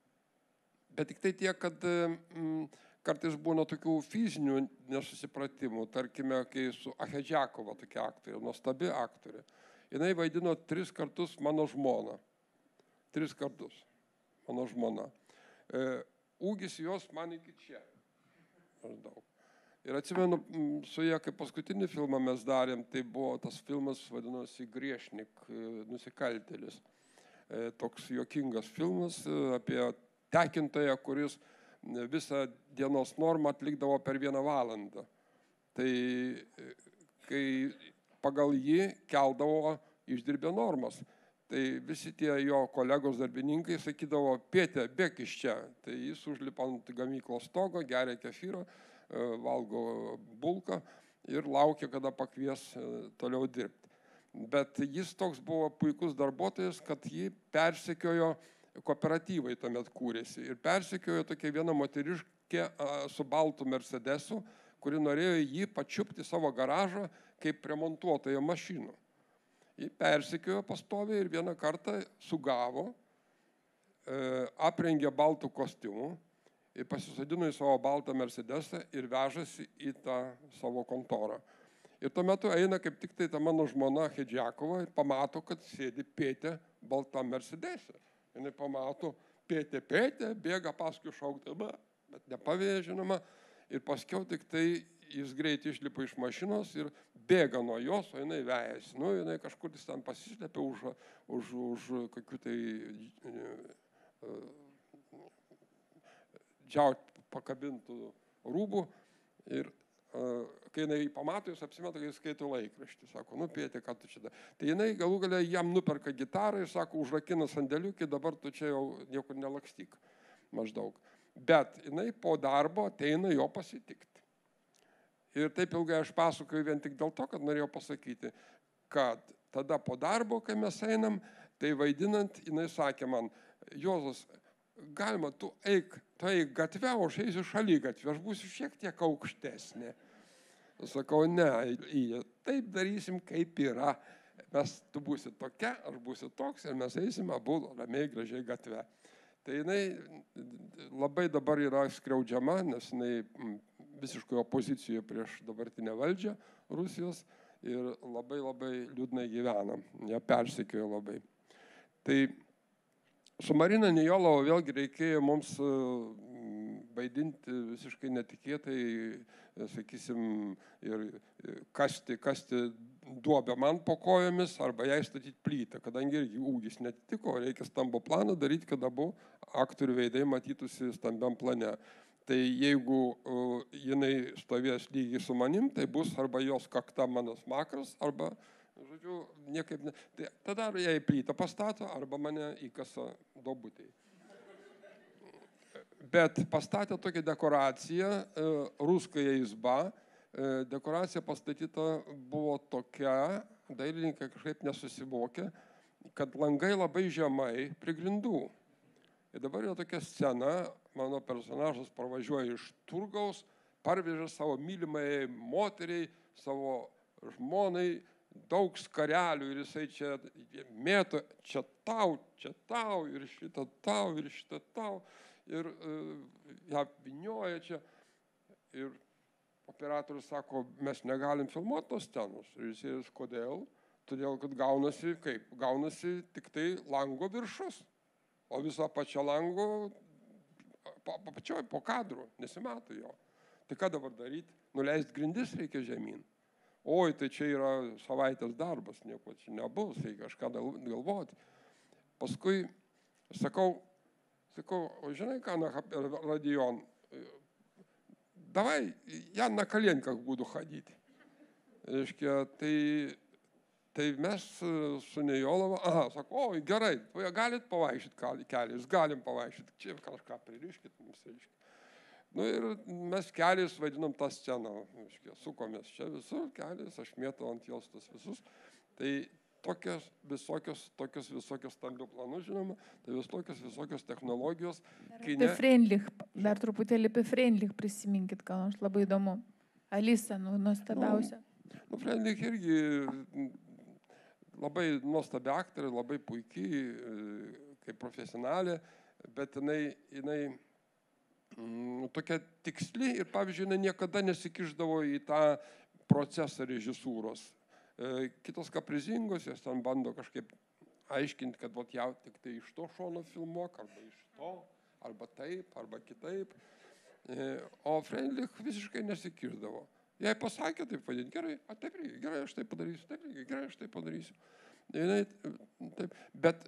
Bet tik tai tiek, kad mm, kartais būna tokių fizinių nesusipratimų, tarkime, kai su Ahedžiakova tokia aktorė, nuostabi aktorė. Jinai vaidino tris kartus mano žmoną. Tris kartus mano žmona. E, ūgis jos man iki čia. Maždaug. Ir atsimenu, su ją, kai paskutinį filmą mes darėm, tai buvo tas filmas, vadinosi Griešnik, nusikaltėlis. E, toks juokingas filmas apie tekintoją, kuris visą dienos normą atlikdavo per vieną valandą. Tai kai pagal jį keldavo išdirbę normas. Tai visi tie jo kolegos darbininkai sakydavo, Pėtė, bėk iš čia. Tai jis užlipa ant gamyklos stogo, geria kefyrą, valgo bulką ir laukia, kada pakvies toliau dirbti. Bet jis toks buvo puikus darbuotojas, kad jį persekiojo, kooperatyvai tuomet kūrėsi. Ir persekiojo tokia viena moteriškė su baltu Mercedesu, kuri norėjo jį pačiupti savo garažą kaip remontuotojo mašinų. Jį persekiojo pastoviai ir vieną kartą sugavo, aprengė baltų kostiumų ir pasisodino į savo baltą Mercedesą ir vežasi į tą savo kontorą. Ir tuo metu eina kaip tik tai ta mano žmona Ahedžiakova ir pamato, kad sėdi Pėtė baltą Mercedesą. Jis pamato Pėtė, Pėtė, bėga paskui šaukti, bet nepaveja, žinoma, ir paskiau tik tai jis greitai išlipa iš mašinos ir bėga nuo jos, o jinai vejasi. Nu, jinai kažkur ten pasislėpia už, už, už kokių tai džiaut pakabintų rūbų. Ir uh, kai jinai pamato, jis apsimeta, kai jis skaito laikraštį. Sako, nu, Pėtė, ką tu čia da. Tai jinai galų galia jam nuperka gitarą ir sako, užrakina sandėliukį, dabar tu čia jau niekur nelakstyk. Maždaug. Bet jinai po darbo ateina jo pasitikti. Ir taip ilgai aš pasakoju vien tik dėl to, kad norėjau pasakyti, kad tada po darbo, kai mes einam, tai vaidinant, jinai sakė man, Juozas, galima, tu eik, tu eik gatvę, o aš eisiu šaly gatvę, aš būsiu šiek tiek aukštesnė. Sakau, ne, taip darysim, kaip yra. Mes, tu būsi tokia, aš būsiu toks ir mes eisim abu ramiai gražiai gatvę. Tai jinai labai dabar yra skriaudžiama, nes jinai visiškai opozicijoje prieš dabartinę valdžią Rusijos ir labai labai liūdnai gyvena, ją persekiojo labai. Tai su Marina Nijolova vėlgi reikėjo mums vaidinti visiškai netikėtai, sakysim, ir kasti, kasti duobę man po kojomis arba jai statyti plytą, kadangi irgi ūgis netitiko, reikia stambų planą daryti, kad abu aktorių veidai matytųsi stambiam plane. Tai jeigu uh, jinai stovės lygiai su manim, tai bus arba jos kakta mano smakras, arba, žodžiu, niekaip ne. Tai tada jai plytą pastato, arba mane įkasa duobutėj. Bet pastatė tokią dekoraciją, uh, Ruskaja izba, uh, dekoracija pastatyta buvo tokia, dailininkai kažkaip nesusivokė, kad langai labai žemai prie grindų. Ir dabar yra tokia scena, mano personažas pravažiuoja iš turgaus, parveža savo mylimai moteriai, savo žmonai, daug skarelių ir jisai čia mėto, čia tau, čia tau, ir šitą tau, ir šitą tau, ir uh, ją vinioja čia. Ir operatorius sako, mes negalim filmuoti tos scenos. Ir jis, kodėl? Todėl, kad gaunasi, kaip? Gaunasi tik tai lango viršus. O viso pačio lango, pa, pačioj po kadru, nesimato jo. Tai ką dabar daryti? Nuleisti grindis reikia žemyn. Oi, tai čia yra savaitės darbas, nieko čia nebus, reikia kažką galvoti. Paskui sakau, sakau, o žinai ką, на Родион, давай, я на коленках буду ходить. Reiškia, tai, tai mes su Nejolova, aha, sako, oi, gerai, galit pavaišyti keliais, galim pavaišyti, čia kažką pririškit mums, reiškia. Nu ir mes keliais vadinam tą sceną, reiškia, sukomės čia visur, keliais, aš mėtau ant jos tas visus. Tai tokios visokios, tokios visokios stambių planų, žinoma, tai visokios visokios technologijos.
Apie ne... Freundlich, dar truputėlį apie Freundlich prisiminkit, ką nors labai įdomu. Alisa, nu, nuostabiausia.
Nu, nu, Freundlich irgi labai nuostabi aktorė, labai puikiai, kaip profesionalė, bet jinai, jinai mm, tokia tiksli ir, pavyzdžiui, jinai niekada nesikišdavo į tą procesą režisūros. Kitos kaprizingos, jos ten bando kažkaip aiškinti, kad vat, jau tik tai iš to šono filmuok, arba iš to, arba taip, arba kitaip. O Freundlich visiškai nesikišdavo. Jei pasakė taip vadinti, gerai, a, taip reikia, gerai, aš taip padarysiu, taip reikia, gerai, aš taip padarysiu. Taip, bet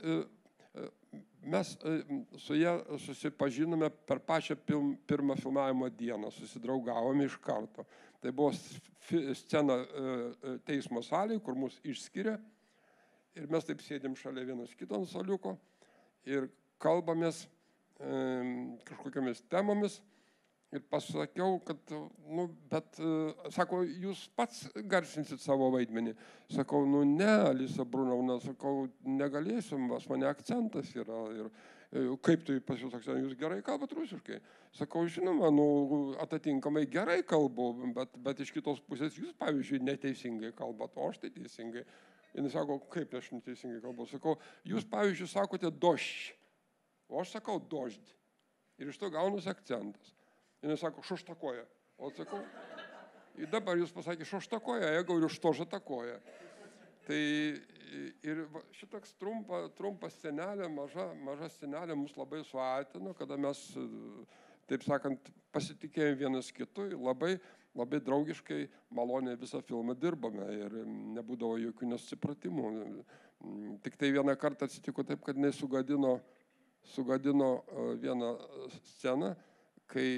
mes su ja susipažinome per pačią pirmą filmavimo dieną, susidraugavome iš karto. Tai buvo scena teismo salėje, kur mus išskiria ir mes taip sėdėm šalia vienas kito ant suoliuko ir kalbamės kažkokiamis temomis. Ir pasakiau, kad, nu, bet, sako, jūs pats garsinsit savo vaidmenį. Sakau, nu ne, Alisa Brunovna, sakau, negalėsim, pas mane akcentas yra. Ir kaip tai pas jūs akcentas, jūs gerai kalbat rusiškai. Sakau, žinoma, nu, atitinkamai gerai kalbu, bet, bet iš kitos pusės jūs, pavyzdžiui, neteisingai kalbat, o aš tai teisingai. Ir jis sako, kaip aš neteisingai kalbu. Sakau, jūs, pavyzdžiui, sakote došť, o aš sakau dožd. Ir iš to gaunasi akcentas. Ir jis sako, šoštakoja. O sakau, ir dabar jūs pasakė šoštakoja, jeigu ir už to žatakoja. Tai ir šitoks trumpa, trumpa scenelė, maža, maža scenelė mus labai suartino, kada mes, taip sakant, pasitikėjom vienas kitu, labai, labai draugiškai, maloniai visą filmą dirbame ir nebūdavo jokių nesusipratimų. Tik tai vieną kartą atsitiko taip, kad jinai sugadino, sugadino vieną sceną, kai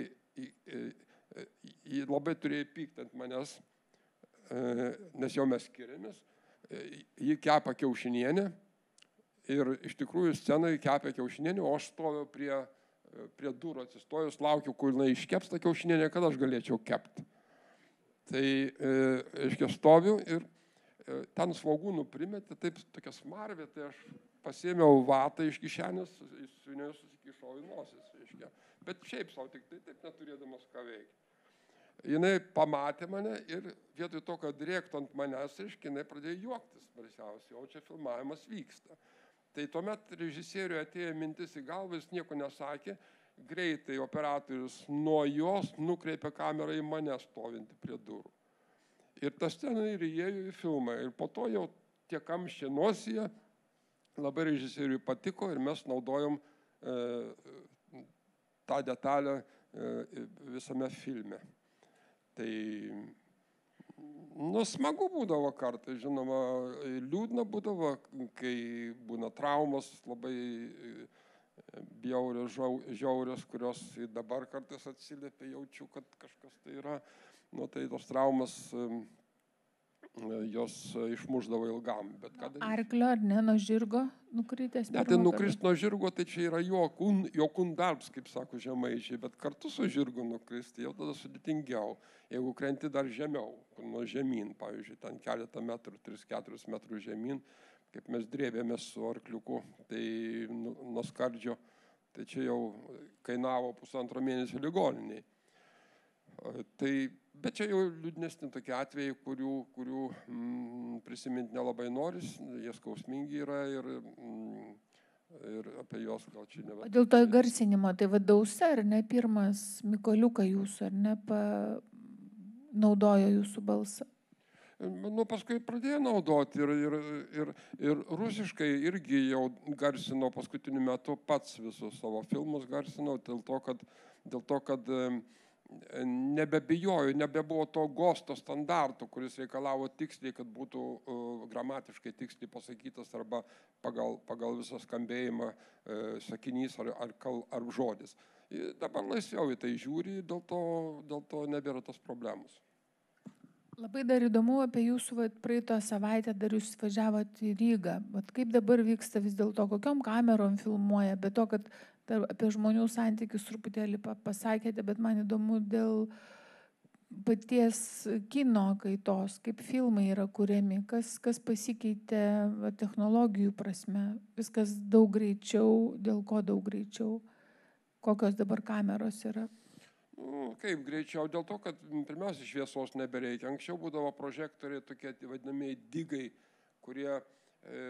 jį labai turėjo pykti ant manęs, nes jau mes skiriamės. Jį kepa kiaušinienę ir iš tikrųjų scenai kepia kiaušinienę, o aš stoviu prie, prie durų atsistojus, laukiu, kur jinai iškeps tą kiaušinienę, kad aš galėčiau kepti. Tai, aiškiai, stoviu ir ten svogūnų primetė, taip tokia smarvė, tai aš pasėmiau vatą iš kišenės, susikišau į nosis, aiškiai. Bet šiaip savo tik tai taip neturėdamas ką veikti. Jinai pamatė mane ir vietoj to, kad rėktų ant manęs, reiškia, jinai pradėjo juoktis barsiausiai, o čia filmavimas vyksta. Tai tuomet režisieriui atėjo mintis į galvą, jis nieko nesakė, greitai operatorius nuo jos nukreipė kamerą į mane stovinti prie durų. Ir ta scena ir įėjo į filmą. Ir po to jau tie kamščiai nosyje labai režisieriui patiko ir mes naudojom e, tą detalę e, visame filme. Tai, nu, smagu būdavo kartais, žinoma, liūdna būdavo, kai būna traumos labai bjaurios, žiaurios, kurios dabar kartais atsiliepia, jaučiu, kad kažkas tai yra, nu, tai tos traumas jos išmuždavo ilgam. Bet ką daryti?
Arklio ar ne, nuo žirgo nukritęs?
Ne, tai nukrist nuo žirgo, tai čia yra jo, kun, jo kundarbs, kaip sako žemaičiai, bet kartu su žirgu nukristi jau tada sudėtingiau. Jeigu krenti dar žemiau, nuo žemyn, pavyzdžiui, ten keletą metrų, tris keturis metrų žemyn, kaip mes drėbėmės su arkliuku, tai nuo skardžio, tai čia jau kainavo pusantro mėnesio ligoniniai. Tai, bet čia jau liūdnesni tokie atvejai, kurių, kurių mm, prisiminti nelabai noris, jie skausmingi yra ir, mm, ir apie juos gal čia neverta.
Dėl to įgarsinimo, tai vadausa, ar ne, pirmas Mykoliuką jūsų, ar ne, pa, naudojo jūsų balsą?
Nu, paskui pradėjo naudoti ir, ir, ir, ir rusiškai irgi jau garsinau paskutiniu metu pats visus savo filmus garsinau, dėl to, kad, dėl to, kad nebebijojo, nebebuvo to gosto standarto, kuris reikalavo tiksliai, kad būtų uh, gramatiškai tiksliai pasakytas arba pagal, pagal visą skambėjimą uh, sakinys ar, ar, kal, ar žodis. Ir dabar laisviau į tai žiūri, dėl to, dėl to nebėra tos problemos.
Labai dar įdomu apie jūsų vat, praeitą savaitę, dar jūs važiavot į Rygą. Vat kaip dabar vyksta vis dėlto, kokiom kamerom filmuoja, be to, kad dar apie žmonių santykius truputėlį pasakėte, bet man įdomu dėl paties kino kaitos, kaip filmai yra kuriami, kas, kas pasikeitė va, technologijų prasme, viskas daug greičiau, dėl ko daug greičiau, kokios dabar kameros yra.
Nu, kaip greičiau, dėl to, kad pirmiausia šviesos nebereikia. Anksčiau būdavo prožektoriai tokie vadinamieji digai, kurie e,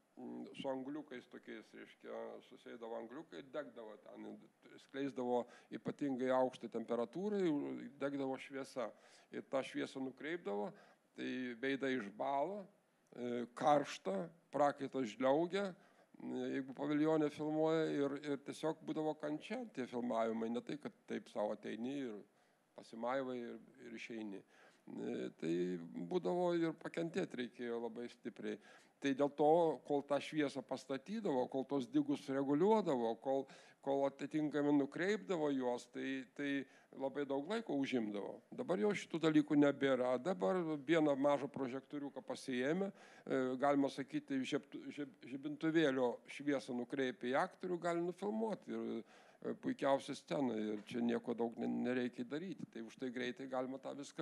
su angliukais tokiais, reiškia, susėdavo angliukai, degdavo ten, skleisdavo ypatingai aukštą temperatūrą, degdavo šviesa. Ir tą šviesą nukreipdavo, tai veidai išbalo, e, karšta, prakaitas žliaugia. Jeigu paviljonė filmuoja ir, ir tiesiog būdavo kančia tie filmavimai, ne tai, kad taip savo ateini ir pasimaivai ir, ir išeini. Tai būdavo ir pakentėti reikėjo labai stipriai. Tai dėl to, kol tą šviesą pastatydavo, kol tos digus reguliuodavo, kol, kol atitinkami nukreipdavo juos, tai, tai labai daug laiko užimdavo. Dabar jau šitų dalykų nebėra. Dabar vieną mažą prožektoriuką pasiėmė, galima sakyti, žibintuvėlio šviesą nukreipia į aktorių, gali nufilmuoti ir puikiausia scena ir čia nieko daug nereikia daryti. Tai už tai greitai galima tą viską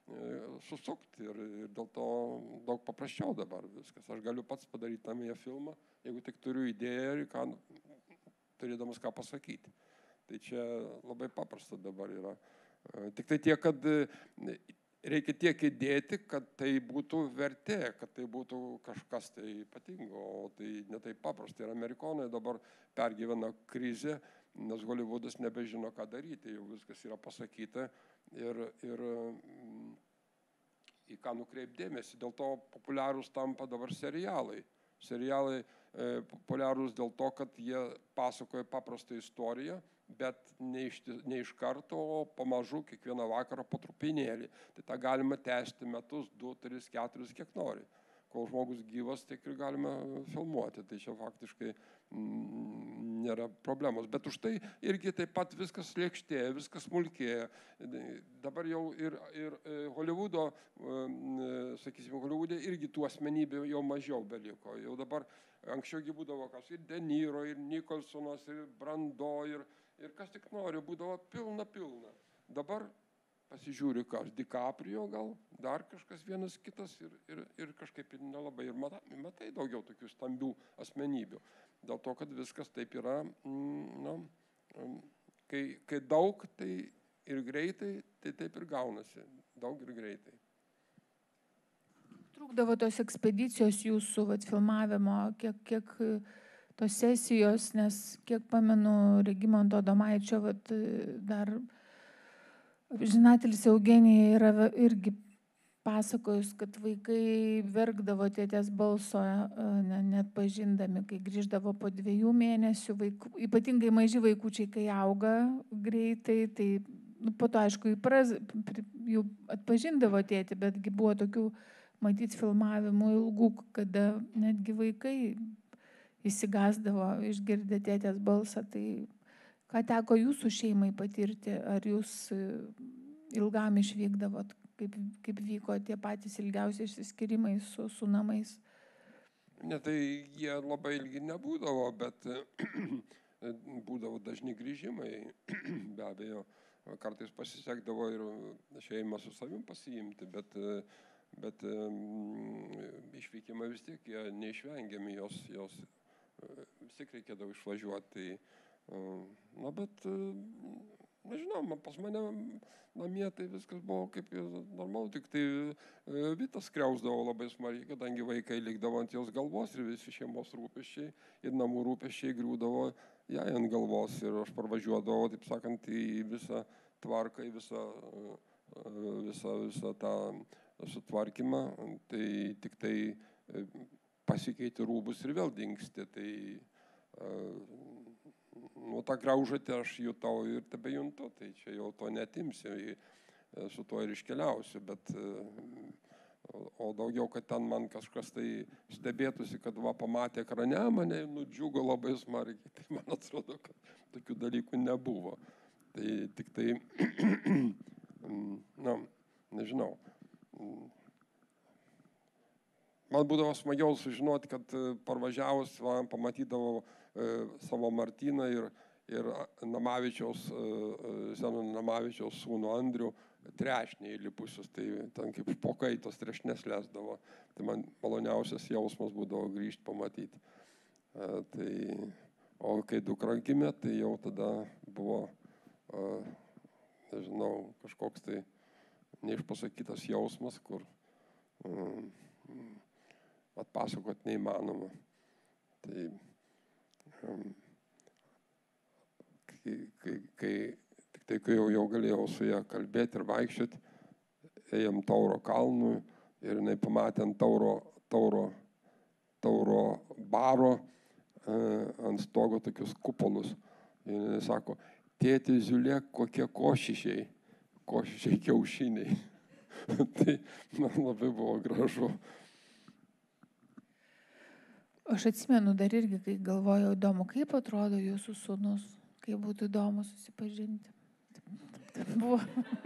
susukti ir, ir dėl to daug paprasčiau dabar viskas. Aš galiu pats padaryti namie filmą, jeigu tik turiu idėją ir ką, turėdamas ką pasakyti. Tai čia labai paprasta dabar yra. Tik tai tiek, kad reikia tiek įdėti, kad tai būtų vertė, kad tai būtų kažkas tai ypatingo, o tai ne taip paprasta. Ir amerikonai dabar pergyvena krizę, nes Hollywoodas nebežino, ką daryti, jau viskas yra pasakyta ir, ir į ką nukreipdėmėsi. Dėl to populiarūs tampa dabar serialai. Serialai e, populiarūs dėl to, kad jie pasakoja paprastą istoriją, bet ne iš, ne iš karto, o pamažu kiekvieną vakarą po trupinėlį. Tai tą galima tęsti metus, du, tris, keturis, kiek nori. Kol žmogus gyvas, tiek ir galime filmuoti. Tai čia faktiškai mm, nėra problemos. Bet už tai irgi taip pat viskas lėkštėja, viskas smulkėja. Dabar jau ir, ir Hollywoodo, sakysim, Hollywoode irgi tų asmenybių jau mažiau beliko. Jau dabar anksčiaugi būdavo kas ir De Niro, ir Nicholsonas, ir Brando, ir, ir kas tik nori, būdavo pilna, pilna. Dabar pasižiūri, kas DiCaprio gal, dar kažkas vienas kitas ir, ir, ir kažkaip nelabai ir matai, matai daugiau tokių stambių asmenybių. Dėl to, kad viskas taip yra, mm, na, kai, kai daug, tai ir greitai, tai taip ir gaunasi. Daug ir greitai.
Trukdavo tos ekspedicijos jūsų vat, filmavimo, kiek, kiek tos sesijos, nes kiek pamenu Regimanto Adomaičio vat, dar žinatelis Eugenija yra irgi pasakojus, kad vaikai verkdavo tėtės balso, ne, net pažindami, kai grįždavo po dviejų mėnesių, vaikų, ypatingai maži vaikučiai, kai auga greitai, tai nu, po to aišku įpras, jau atpažindavo tėtį, betgi buvo tokių matyti filmavimų ilgų, kada netgi vaikai įsigasdavo, išgirdę tėtės balsą. Tai ką teko jūsų šeimai patirti? Ar jūs ilgam išvykdavot? Kaip, kaip vyko tie patys ilgiausi išsiskyrimai su, su namais?
Ne, tai jie labai ilgi nebūdavo, bet būdavo dažni grįžimai. Be abejo, kartais pasisekdavo ir šeimą su savim pasiimti, bet, bet išvykimai vis tiek jie neišvengiami, jos, jos vis tiek reikėdavo išvažiuoti. Na, bet, nežinau, pas mane namie tai viskas buvo kaip normalu, tik tai Vitas skriausdavo labai smarkiai, kadangi vaikai likdavo ant jos galvos ir visi šeimos rūpesčiai ir namų rūpesčiai griūdavo jai ant galvos ir aš parvažiuodavau, taip sakant, į visą tvarką, į visą, visą, visą tą sutvarkymą, tai tik tai pasikeiti rūbus ir vėl dingsti. Tai nu, tą graužatį aš jutau ir tebe juntu, tai čia jau to netimsiu, su tuo ir iškeliausiu, bet o daugiau, kad ten man kažkas tai stebėtųsi, kad va pamatė ekrane, mane nudžiugo labai smarkiai, tai man atrodo, kad tokių dalykų nebuvo. Tai tik tai, na, nežinau, man būdavo smagiau sužinoti, kad parvažiavus, man pamatydavau savo Martyną ir, ir Namavičiaus, Zenono Namavičiaus sūnų Andrių, trešniai įlipusius, tai ten kaip špokai tos trešnės lesdavo. Tai man maloniausias jausmas būdavo grįžti pamatyti. A, tai, o kai dukra gimė, tai jau tada buvo, a, nežinau, kažkoks tai neišpasakytas jausmas, kur um, atpasakot neįmanoma. Tai um, kai, kai, kai Tai kai jau, jau galėjau su ją kalbėti ir vaikščioti, ėjom Tauro kalnų ir jinai pamatė ant Tauro, tauro, tauro baro e, ant stogo tokius kupolus. Ir jinai sako, tėti, žiūrėk, kokie košišiai, košišiai kiaušiniai. Tai man labai buvo gražu.
Aš atsimenu dar irgi, kai galvojau įdomu, kaip atrodo jūsų sūnus, kaip būtų įdomu susipažinti. Buvo.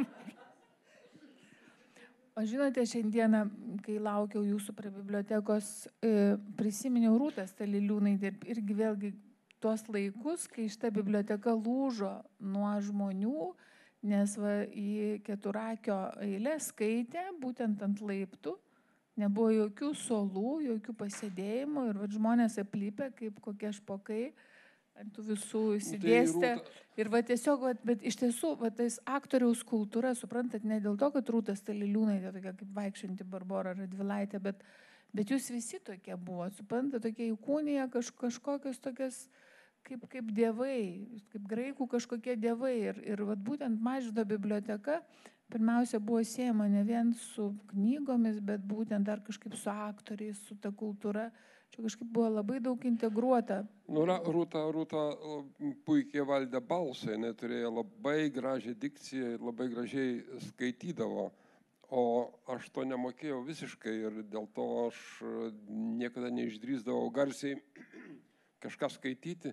O žinote, šiandieną, kai laukiau jūsų prie bibliotekos, prisiminiau Rūtą Staliliūnaitę ir irgi vėlgi tuos laikus, kai šita biblioteka lūžo nuo žmonių, nes va, į Keturakio eilę skaitė būtent ant laiptų, nebuvo jokių suolų, jokių pasėdėjimų ir va, žmonės aplypė kaip kokie špokai. Ant tų visų įsidėstė. Ir va tiesiog, va, bet iš tiesų, va tais aktoriaus kultūra, suprantat, ne dėl to, kad Rūta Staliliūnaitė, tokia kaip vaikščianti Barbora Radvilaitė, bet, bet jūs visi tokie buvo, suprantat, tokie įkūnija kaž, kažkokios tokias, kaip, kaip dievai, kaip graikų kažkokie dievai. Ir, ir va būtent Mažvydo biblioteka pirmiausia buvo siejama ne vien su knygomis, bet būtent dar kažkaip su aktoriais, su ta kultūra. Čia kažkaip buvo labai daug integruota.
Nu, Rūta, Rūta puikiai valdė balsą, jinai turėjo labai gražią dikciją ir labai gražiai skaitydavo, o aš to nemokėjau visiškai ir dėl to aš niekada neišdrįsdavau garsiai kažką skaityti.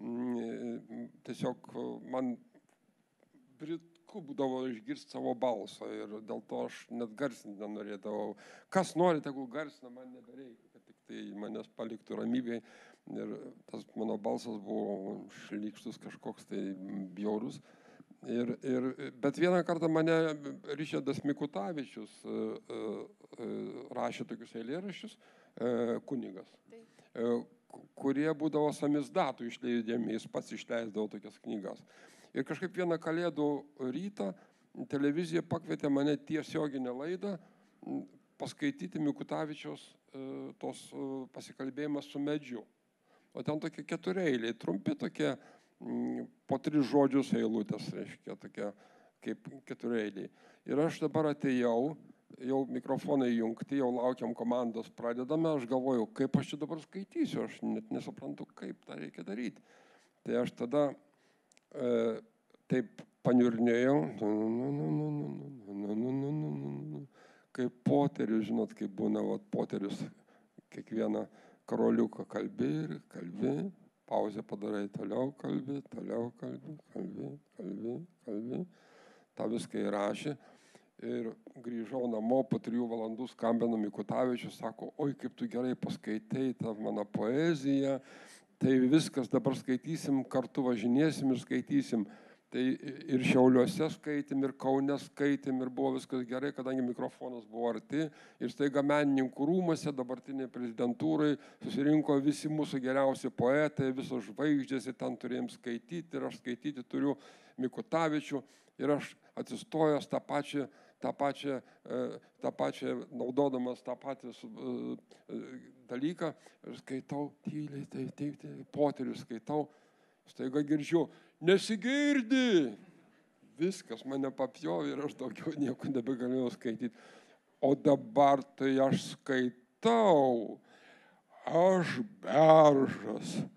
Tiesiog man britku būdavo išgirsti savo balsą ir dėl to aš net garsinti nenorėdavau. Kas nori, tegul garsina, man nebereikia. Tai manęs paliktų ramybėj ir tas mano balsas buvo šlykštus kažkoks tai bjaurus. Ir, ir, bet vieną kartą mane Ričardas Mikutavičius uh, uh, rašė tokius eilėraščius, uh, kunigas, uh, kurie būdavo samizdatų išleidžiami, jis pats išleisdavo tokias knygas. Ir kažkaip vieną kalėdų rytą televizija pakvietė mane tiesioginę laidą paskaityti Mikutavičiaus tos pasikalbėjimas su medžiu. O ten tokie ketureiliai, trumpi tokie po tris žodžius eilutės, reiškia, tokie kaip ketureiliai. Ir aš dabar atėjau, jau mikrofonai jungti, jau laukiam komandos, pradedame, aš galvoju, kaip aš čia dabar skaitysiu, aš net nesuprantu, kaip tą reikia daryti. Tai aš tada e, taip paniurnėjau, kaip poterius, žinot, kaip būna vat, poterius, kiekvieną karoliuką kalbi ir kalbi, pauzę padarai, toliau kalbi, toliau kalbi, kalbi, kalbi, kalbi. Ta viską įrašė ir grįžau namo, po trijų valandų skambino Mikutavičius, sako, oi, kaip tu gerai paskaitai tą mano poeziją, tai viskas dabar skaitysim, kartu važinėsim ir skaitysim. Tai ir Šiauliuose skaitėm, ir Kaune skaitėm, ir buvo viskas gerai, kadangi mikrofonas buvo arti. Ir staiga menininkų rūmuose, dabartiniai prezidentūrai, susirinko visi mūsų geriausi poetai, visos žvaigždės, ir ten turėjom skaityti, ir aš skaityti turiu Mikutavičių. Ir aš atsistojęs tą pačią, tą pačią, tą pačią, naudodamas tą patį dalyką, ir skaitau tyliai, tai, tai, tai, poterius skaitau, staiga girdžiu, nesigirdi. Viskas mane papjovė ir aš daugiau nieko nebegalėjau skaityti. O dabar tai aš skaitau, aš beržas,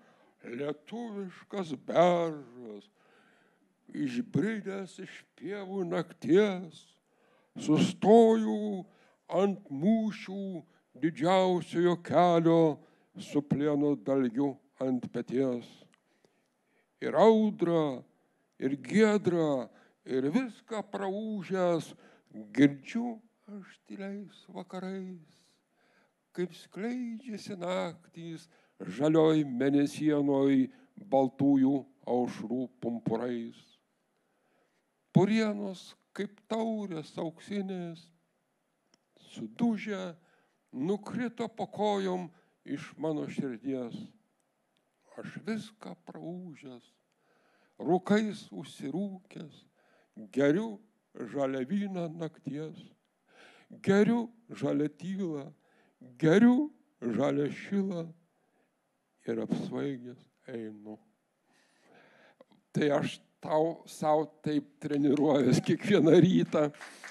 lietuviškas beržas, išbridęs iš pievų nakties, sustojau ant mūšių didžiausiojo kelio su plieno dalgiu ant peties. Ir audra, ir giedra, ir viską praūžęs, girdžiu aš tyliais vakarais, kaip skleidžiasi naktys žalioj mėnesienoj baltųjų aušrų pumpurais. Purienos kaip taurės auksinės, sudužę, nukrito po kojom iš mano širdies. Aš viską praūžęs, rūkais užsirūkęs, geriu žalią vyną nakties, geriu žalią tylą, geriu žalią šilą ir apsvaigęs einu. Tai aš tau savo taip treniruojuosi kiekvieną rytą,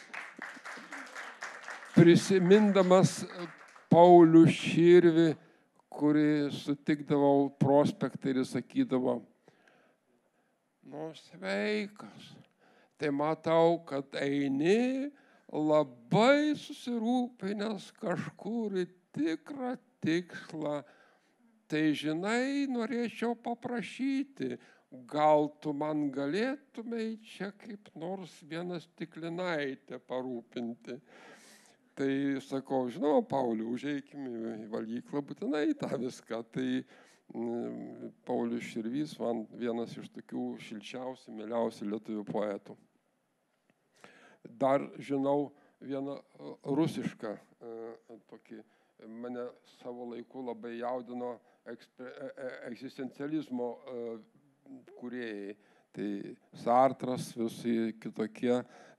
prisimindamas Paulių Širvį, kurį sutikdavau prospektą ir sakydavo, nu sveikas, tai matau, kad eini labai susirūpinęs kažkur į tikrą tikslą. Tai žinai, norėčiau paprašyti, gal tu man galėtumei čia kaip nors vieną stiklinaitę parūpinti. Tai sakau, žinau, Paulių, užeikime į valyklą, būtinai tą viską. Tai mm, Paulius Širvys man vienas iš tokių šilčiausių, mieliausių lietuvių poetų. Dar žinau vieną rusišką tokį, mane savo laiku labai jaudino egzistencializmo kūrėjai. Tai Sartras, visi kitokie,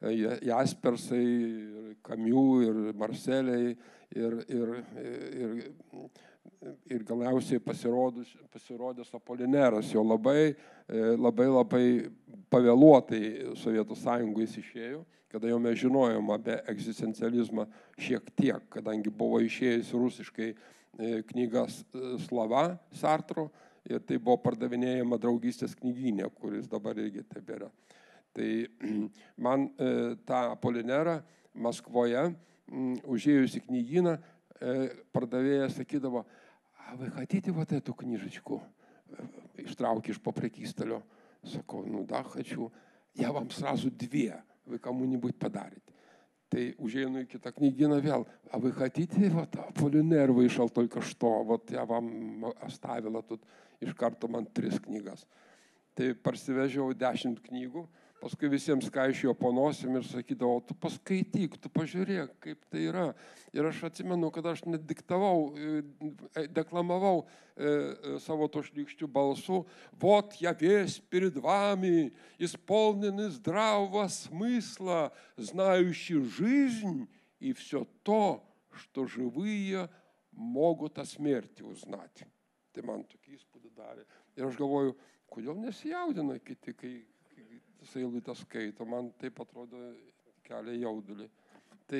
Jaspersai, Camus ir Marceliai ir, ir, ir, ir galiausiai pasirodęs Apolineras. Jo labai, labai, labai pavėluotai Sovietų Sąjungoje jis išėjo, kada jau mes žinojom apie egzistencializmą šiek tiek, kadangi buvo išėjęs rusiškai knyga Slava Sartro, ir tai buvo pardavinėjama Draugystės knygyne, kuris dabar irgi tebėra. Tai man e, tą Apolinerą Maskvoje m, užėjus į knygyną, e, pardavėjas sakydavo, a вы хотите вот эту книжечку? Ištraukė iš po prekystalio. Sakau, ну да, хочу. Я вам сразу две, вы кому-нибудь подарите. Tai užėjau į kitą knygyną vėl. А вы хотите, вот Аполлинер вышел только что, вот я вам оставила тут iš karto man tris knygas. Tai parsivežiau dešimt knygų, paskui visiems kaišėjo po nosim ir sakydavau, tu paskaityk, tu pažiūrėk, kaip tai yra. Ir aš atsimenu, kad aš net diktavau, deklamavau e, savo to šlykščių balsų. Вот я весь перед вами, исполненный здравого смысла, знающий жизнь и все то, что живые могут о смерти узнать. Tai man tokį įspūdį darė. Ir aš galvoju, kodėl nesijaudina kiti, kai, kai tas eilutes skaito. Man taip atrodo kelia jaudulį. Tai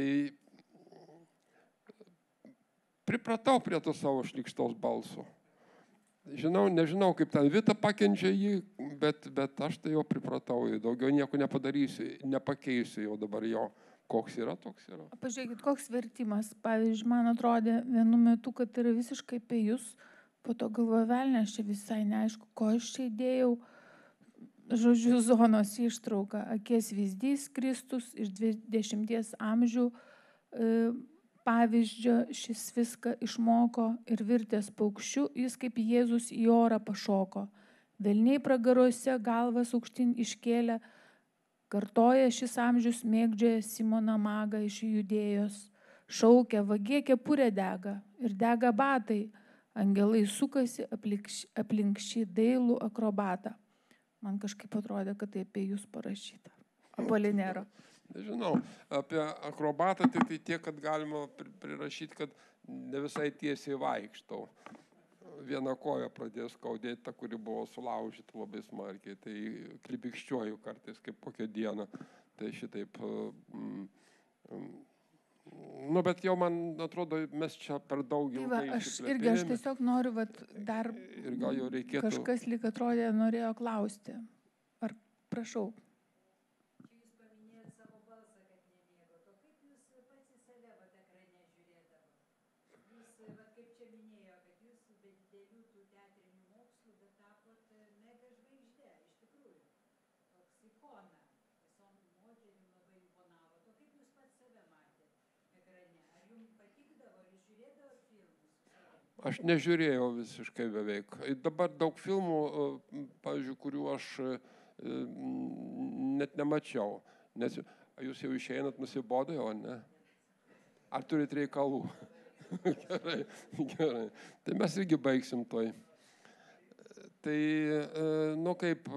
pripratau prie to savo šlykštaus balso. Žinau, nežinau, kaip ten Vita pakenčia jį, bet, bet aš tai jau pripratau. Daugiau nieko nepadarysiu, nepakeisiu jau dabar jo. Koks yra, toks yra.
Pažiūrėkit, koks vertimas. Pavyzdžiui, man atrodė vienu metu, kad yra visiškai pėjus. Po to galvoju, velnė, aš čia visai neaišku, ko aš čia įdėjau. Žodžiu, zonos ištrauka. Akies vyzdys Kristus iš dvidešimties amžių. Pavyzdžio šis viską išmoko ir virtęs paukščiu, jis kaip Jėzus į orą pašoko. Velniai pragaruose galvas aukštin iškėlė. Kartoja šis amžius mėgdžioja Simoną Magą iš Judėjos. Šaukia, vagie kepurė dega ir dega batai. Angelai sukasi aplink, aplink šį dailų akrobatą. Man kažkaip atrodė, kad tai apie jūs parašyta. Apolinero.
Nežinau, apie akrobatą tai, tai tiek, kad galima prirašyti, kad ne visai tiesiai vaikštau. Vieną koją pradėjo skaudėti, ta, kuri buvo sulaužyta labai smarkiai. Tai klibikščiuoju kartais kaip kokią dieną. Tai šitaip mm, mm, Nu, bet jau man atrodo, mes čia per daug
Tai
ilgai
va, aš irgi, aš
išsiplėtėjome.
tiesiog noriu, vat, dar
Ir gal jau reikėtų...
kažkas lyg atrodė norėjo klausti. Ar prašau?
Čia jūs paminėjot savo balsą, kad nemėgot. O kaip jūs pats į save vat ekrane žiūrėdavot? Jūs, vat kaip čia minėjo, kad jūs be didelių tų teatrinių mokslų, bet tapot mega žvaigždė, iš tikrųjų. Toks ikona. Visom moterim labai imponavo. O kaip jūs pats save matėt ekrane? Ar jums patikdavo, ar jūs žiūrėdavot filmus?
Aš nežiūrėjau visiškai beveik. Dabar daug filmų, pavyzdžiui, kurių aš net nemačiau. Nes jūs jau išeinat, nusibodo, o ne? Ar turit reikalų? Gerai, gerai. Tai mes irgi baigsim toj. Tai, nu kaip,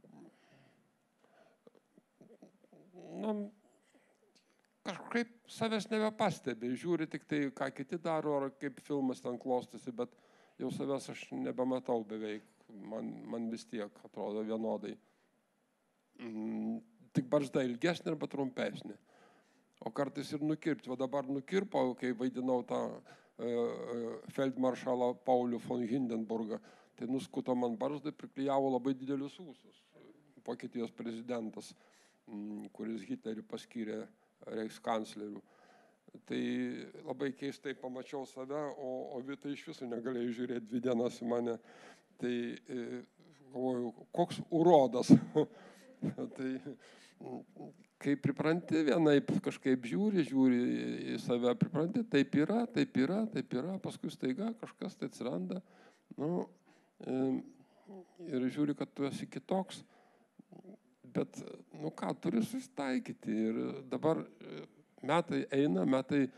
nu, kažkaip savęs nebepastebi, žiūri tik tai, ką kiti daro, ar kaip filmas ten klostosi, bet jau savęs aš nebematau beveik, man, man vis tiek atrodo vienodai. Mm, tik barzda ilgesnė arba trumpesnė. O kartais ir nukirpti. O dabar nukirpau, kai vaidinau tą uh, feldmaršalą Paulių von Hindenburgą, tai nuskuto man barzdą ir priklijavo labai didelius ūsus. Vokietijos prezidentas, mm, kuris Hitlerį paskyrė reichskanclerių. Tai labai keistai pamačiau save, o, o Vita iš viso negalėjo žiūrėti dvi dienas į mane. Tai e, galvoju, koks urodas. Tai kai pripranti vienaip, kažkaip žiūri, žiūri į save, pripranti, taip yra, taip yra, taip yra, paskui staiga kažkas tai atsiranda. Nu, e, ir žiūri, kad tu esi kitoks. Bet, nu ką, turi susitaikyti ir dabar metai eina, metai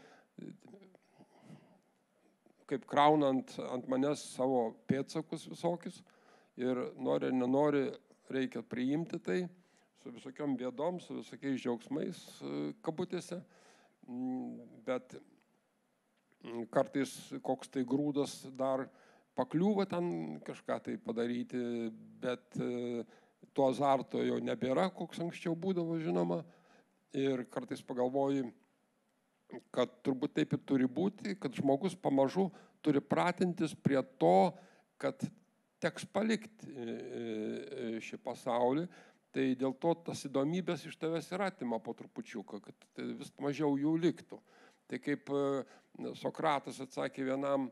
kaip kraunant ant manęs savo pėdsakus visokius ir nori, nenori, reikia priimti tai su visokiom bėdom, su visokiais džiaugsmais kabutėse, bet kartais koks tai grūdas dar pakliūva ten kažką tai padaryti, bet to azarto jau nebėra, koks anksčiau būdavo, žinoma. Ir kartais pagalvoji, kad turbūt taip ir turi būti, kad žmogus pamažu turi pratintis prie to, kad teks palikti šį pasaulį. Tai dėl to tas įdomybės iš tavęs ir atima po trupučiuką, kad vis mažiau jų liktų. Tai kaip Sokratas atsakė vienam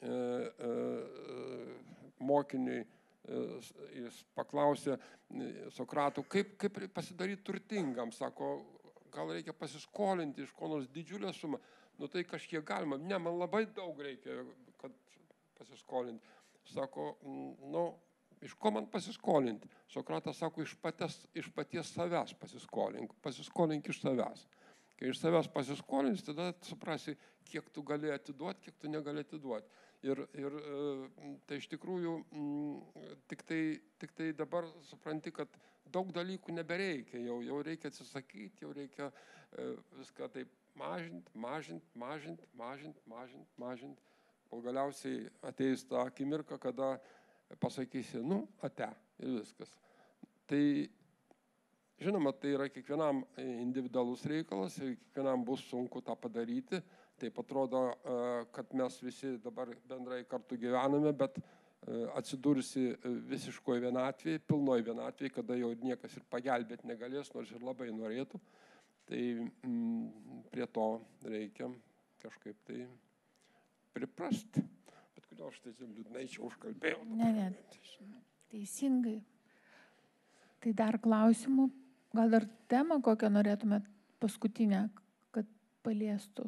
mokiniui, jis paklausė Sokratų, kaip, kaip pasidaryti turtingam, sako, gal reikia pasiskolinti iš ko nors didžiulę sumą, nu tai kažkiek galima, ne, man labai daug reikia, kad pasiskolinti. Sako, nu, iš ko man pasiskolinti? Sokratas sako, iš paties, iš paties savęs pasiskolink, pasiskolink iš savęs. Kai iš savęs pasiskolinti, tada suprasi, kiek tu gali atiduoti, kiek tu negali atiduoti. Ir, ir tai iš tikrųjų tik tai, tik tai dabar supranti, kad daug dalykų nebereikia, jau, jau reikia atsisakyti, jau reikia viską taip mažinti, mažinti, mažinti, mažinti, mažinti, mažinti. O galiausiai ateis tą akimirką, kada pasakysi, nu, ate ir viskas. Tai, žinoma, tai yra kiekvienam individualus reikalas ir kiekvienam bus sunku tą padaryti. Taip atrodo, kad mes visi dabar bendrai kartu gyvename, bet atsidursi visiškoje vienatvėje, pilnoje vienatvėje, kada jau niekas ir pagelbėti negalės, nors ir labai norėtų. Tai mm, prie to reikia kažkaip tai priprasti. Bet kodėl aš tai liūdnai čia užkalbėjau?
Ne, ne, teisingai. Tai dar klausimų, gal dar temą kokią norėtumėt paskutinę, kad paliestų?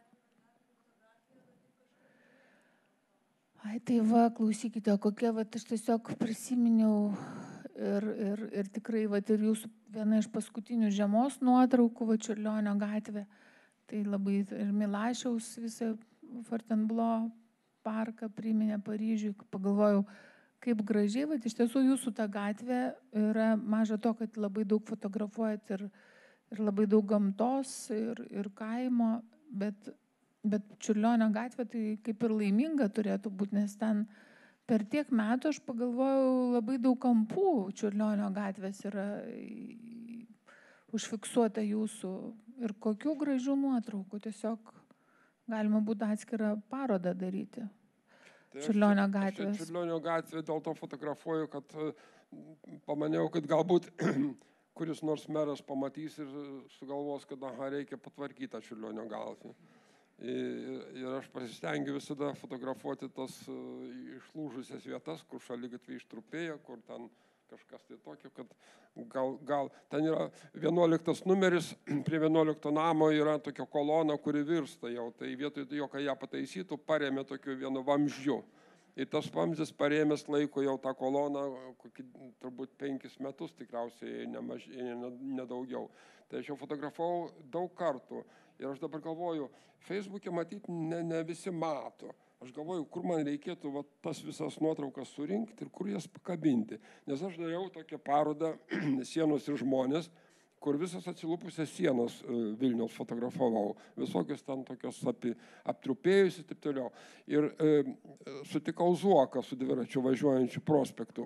Ai, tai va, klausykite, kokie, va, aš tiesiog prisiminiau ir, ir, ir tikrai, va, ir jūsų viena iš paskutinių žiemos nuotraukų, va, Čiurlionio gatvė, tai labai ir Milašiaus visą Fontainebleau parką priminė Paryžiui, pagalvojau, kaip gražiai, va, iš tiesų jūsų ta gatvė yra maža to, kad labai daug fotografuojat ir, ir labai daug gamtos ir, ir kaimo, bet Bet Čiurlionio gatvė tai kaip ir laiminga turėtų būti, nes ten per tiek metų aš pagalvojau, labai daug kampų Čiurlionio gatvės yra užfiksuota jūsų Ir kokių gražių nuotraukų, tiesiog galima būtų atskirą parodą daryti.
Tai
Čiurlionio
aš čia- aš čia
gatvės.
Čiurlionio gatvė dėl to fotografuoju, kad e, pamaniau, kad galbūt kuris nors meras pamatys ir sugalvos, kad aha, reikia patvarkyti tą Čiurlionio gatvę. Ir, ir aš pasistengiu visada fotografuoti tas e, išlūžusias vietas, kur šaligatviai ištrupėjo, kur ten kažkas tai tokio, kad gal, gal ten yra vienuoliktas numeris, prie vienuolikto namo yra tokia kolona, kuri virsta jau, tai vietoj jo, kai ją pataisytų, parėmė tokiu vienu vamzdžiu. Ir tas vamzdis parėmęs laiko jau tą koloną, kokį, turbūt penkis metus tikriausiai, nemaž, nedaugiau. Tai aš jau fotografavau daug kartų. Ir aš dabar galvoju, Facebook'e matyti ne, ne visi mato. Aš galvoju, kur man reikėtų va, tas visas nuotraukas surinkti ir kur jas pakabinti. Nes aš dariau tokią parodą Sienos ir žmonės, kur visas atsilupusias sienos Vilniaus fotografavau. Visokios ten tokios api, aptrupėjusi ir taip toliau. Ir e, sutikau Zuoką su dviračiu važiuojančiu prospektu.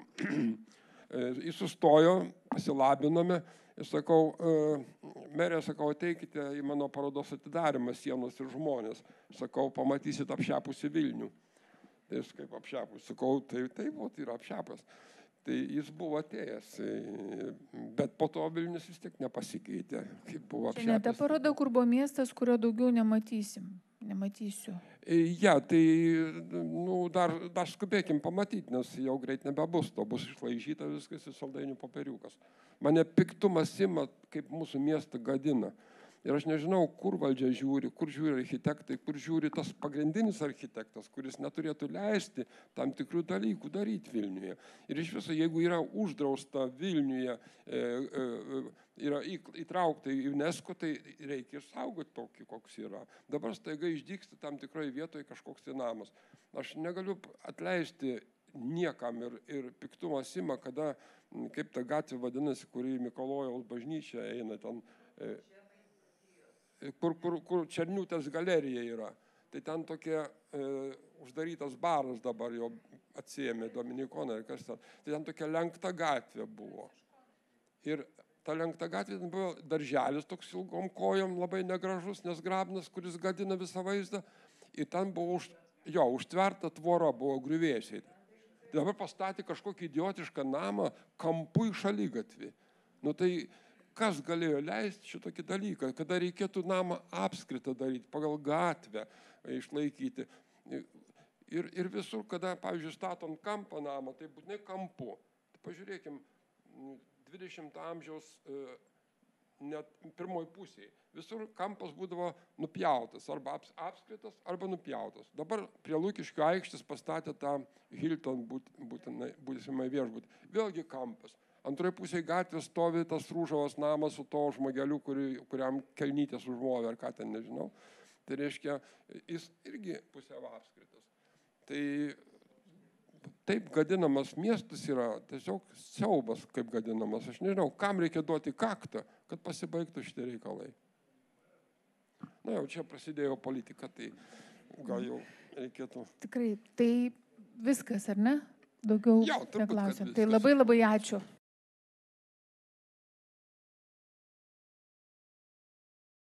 e, jis sustojo, pasilabinome. Ir sakau, merė, sakau, ateikite į mano parodos atidarimą Sienos ir žmonės. Sakau, pamatysit apšepusi Vilnių. Tai jis kaip apšepus. Sakau, tai taip, tai yra apšepas. Tai jis buvo atėjęs, bet po to Vilnius vis tiek nepasikeitė, kaip buvo apšepęs.
Čia ne ta paroda, kur buvo miestas, kurio daugiau nematysim. Nematysiu.
Ja, tai nu, dar, dar skubėkim pamatyti, nes jau greit nebebus, to bus išlaižyta viskas ir saldainių popieriukas. Mane piktumas ima, kaip mūsų miestą gadina. Ir aš nežinau, kur valdžia žiūri, kur žiūri architektai, kur žiūri tas pagrindinis architektas, kuris neturėtų leisti tam tikrų dalykų daryti Vilniuje. Ir iš viso, jeigu yra uždrausta Vilniuje, e, e, yra įtraukta į UNESCO, tai reikia išsaugoti tokį, koks yra. Dabar staiga išdygsta tam tikroje vietoje kažkoks tai namas. Aš negaliu atleisti niekam ir, ir piktumas ima, kada, kaip ta gatvė vadinasi, kuri Mikalojaus bažnyčia eina ten, e, kur, kur, kur Černiūtės galerija yra. Tai ten tokia e, uždarytas baras dabar jau atsiėmė Dominikonai ir kas ten. Tai ten tokia lenkta gatvė buvo. Ir ta lenkta gatvė buvo darželis toks ilgom kojom, labai negražus, nesgrabnas, kuris gadina visą vaizdą. Ir ten buvo už, jo, užtverta tvora, buvo griuvėsiai. Tai dabar pastatė kažkokį idiotišką namą kampu į šaligatvį. Nu tai kas galėjo leisti šitokį dalyką, kada reikėtų namą apskritą daryti, pagal gatvę išlaikyti. Ir, ir visur, kada, pavyzdžiui, statom kampą namą, tai būtinai kampu. Tai pažiūrėkim, dvidešimto amžiaus net pirmoji pusėje. Visur kampas būdavo nupjautas, arba aps, apskritas, arba nupjautas. Dabar prie Lukiškių aikštės pastatė tą Hilton būtinai, būsimai viešbutį. Vėlgi kampas. Antroje pusėje gatvės stovi tas Rūžavos namas su to žmogeliu, kuri, kuriam kelnytės užmovė, ar ką ten nežinau. Tai reiškia, jis irgi pusiau apskritas. Tai taip gadinamas miestas yra tiesiog siaubas, kaip gadinamas. Aš nežinau, kam reikia duoti kaktą, kad pasibaigtų šitie reikalai. Na jau čia prasidėjo politika, tai gal jau reikėtų.
Tikrai, tai viskas, ar ne? Daugiau
Jau, turbūt, kad
neklausiam.
viskas.
Tai labai labai ačiū.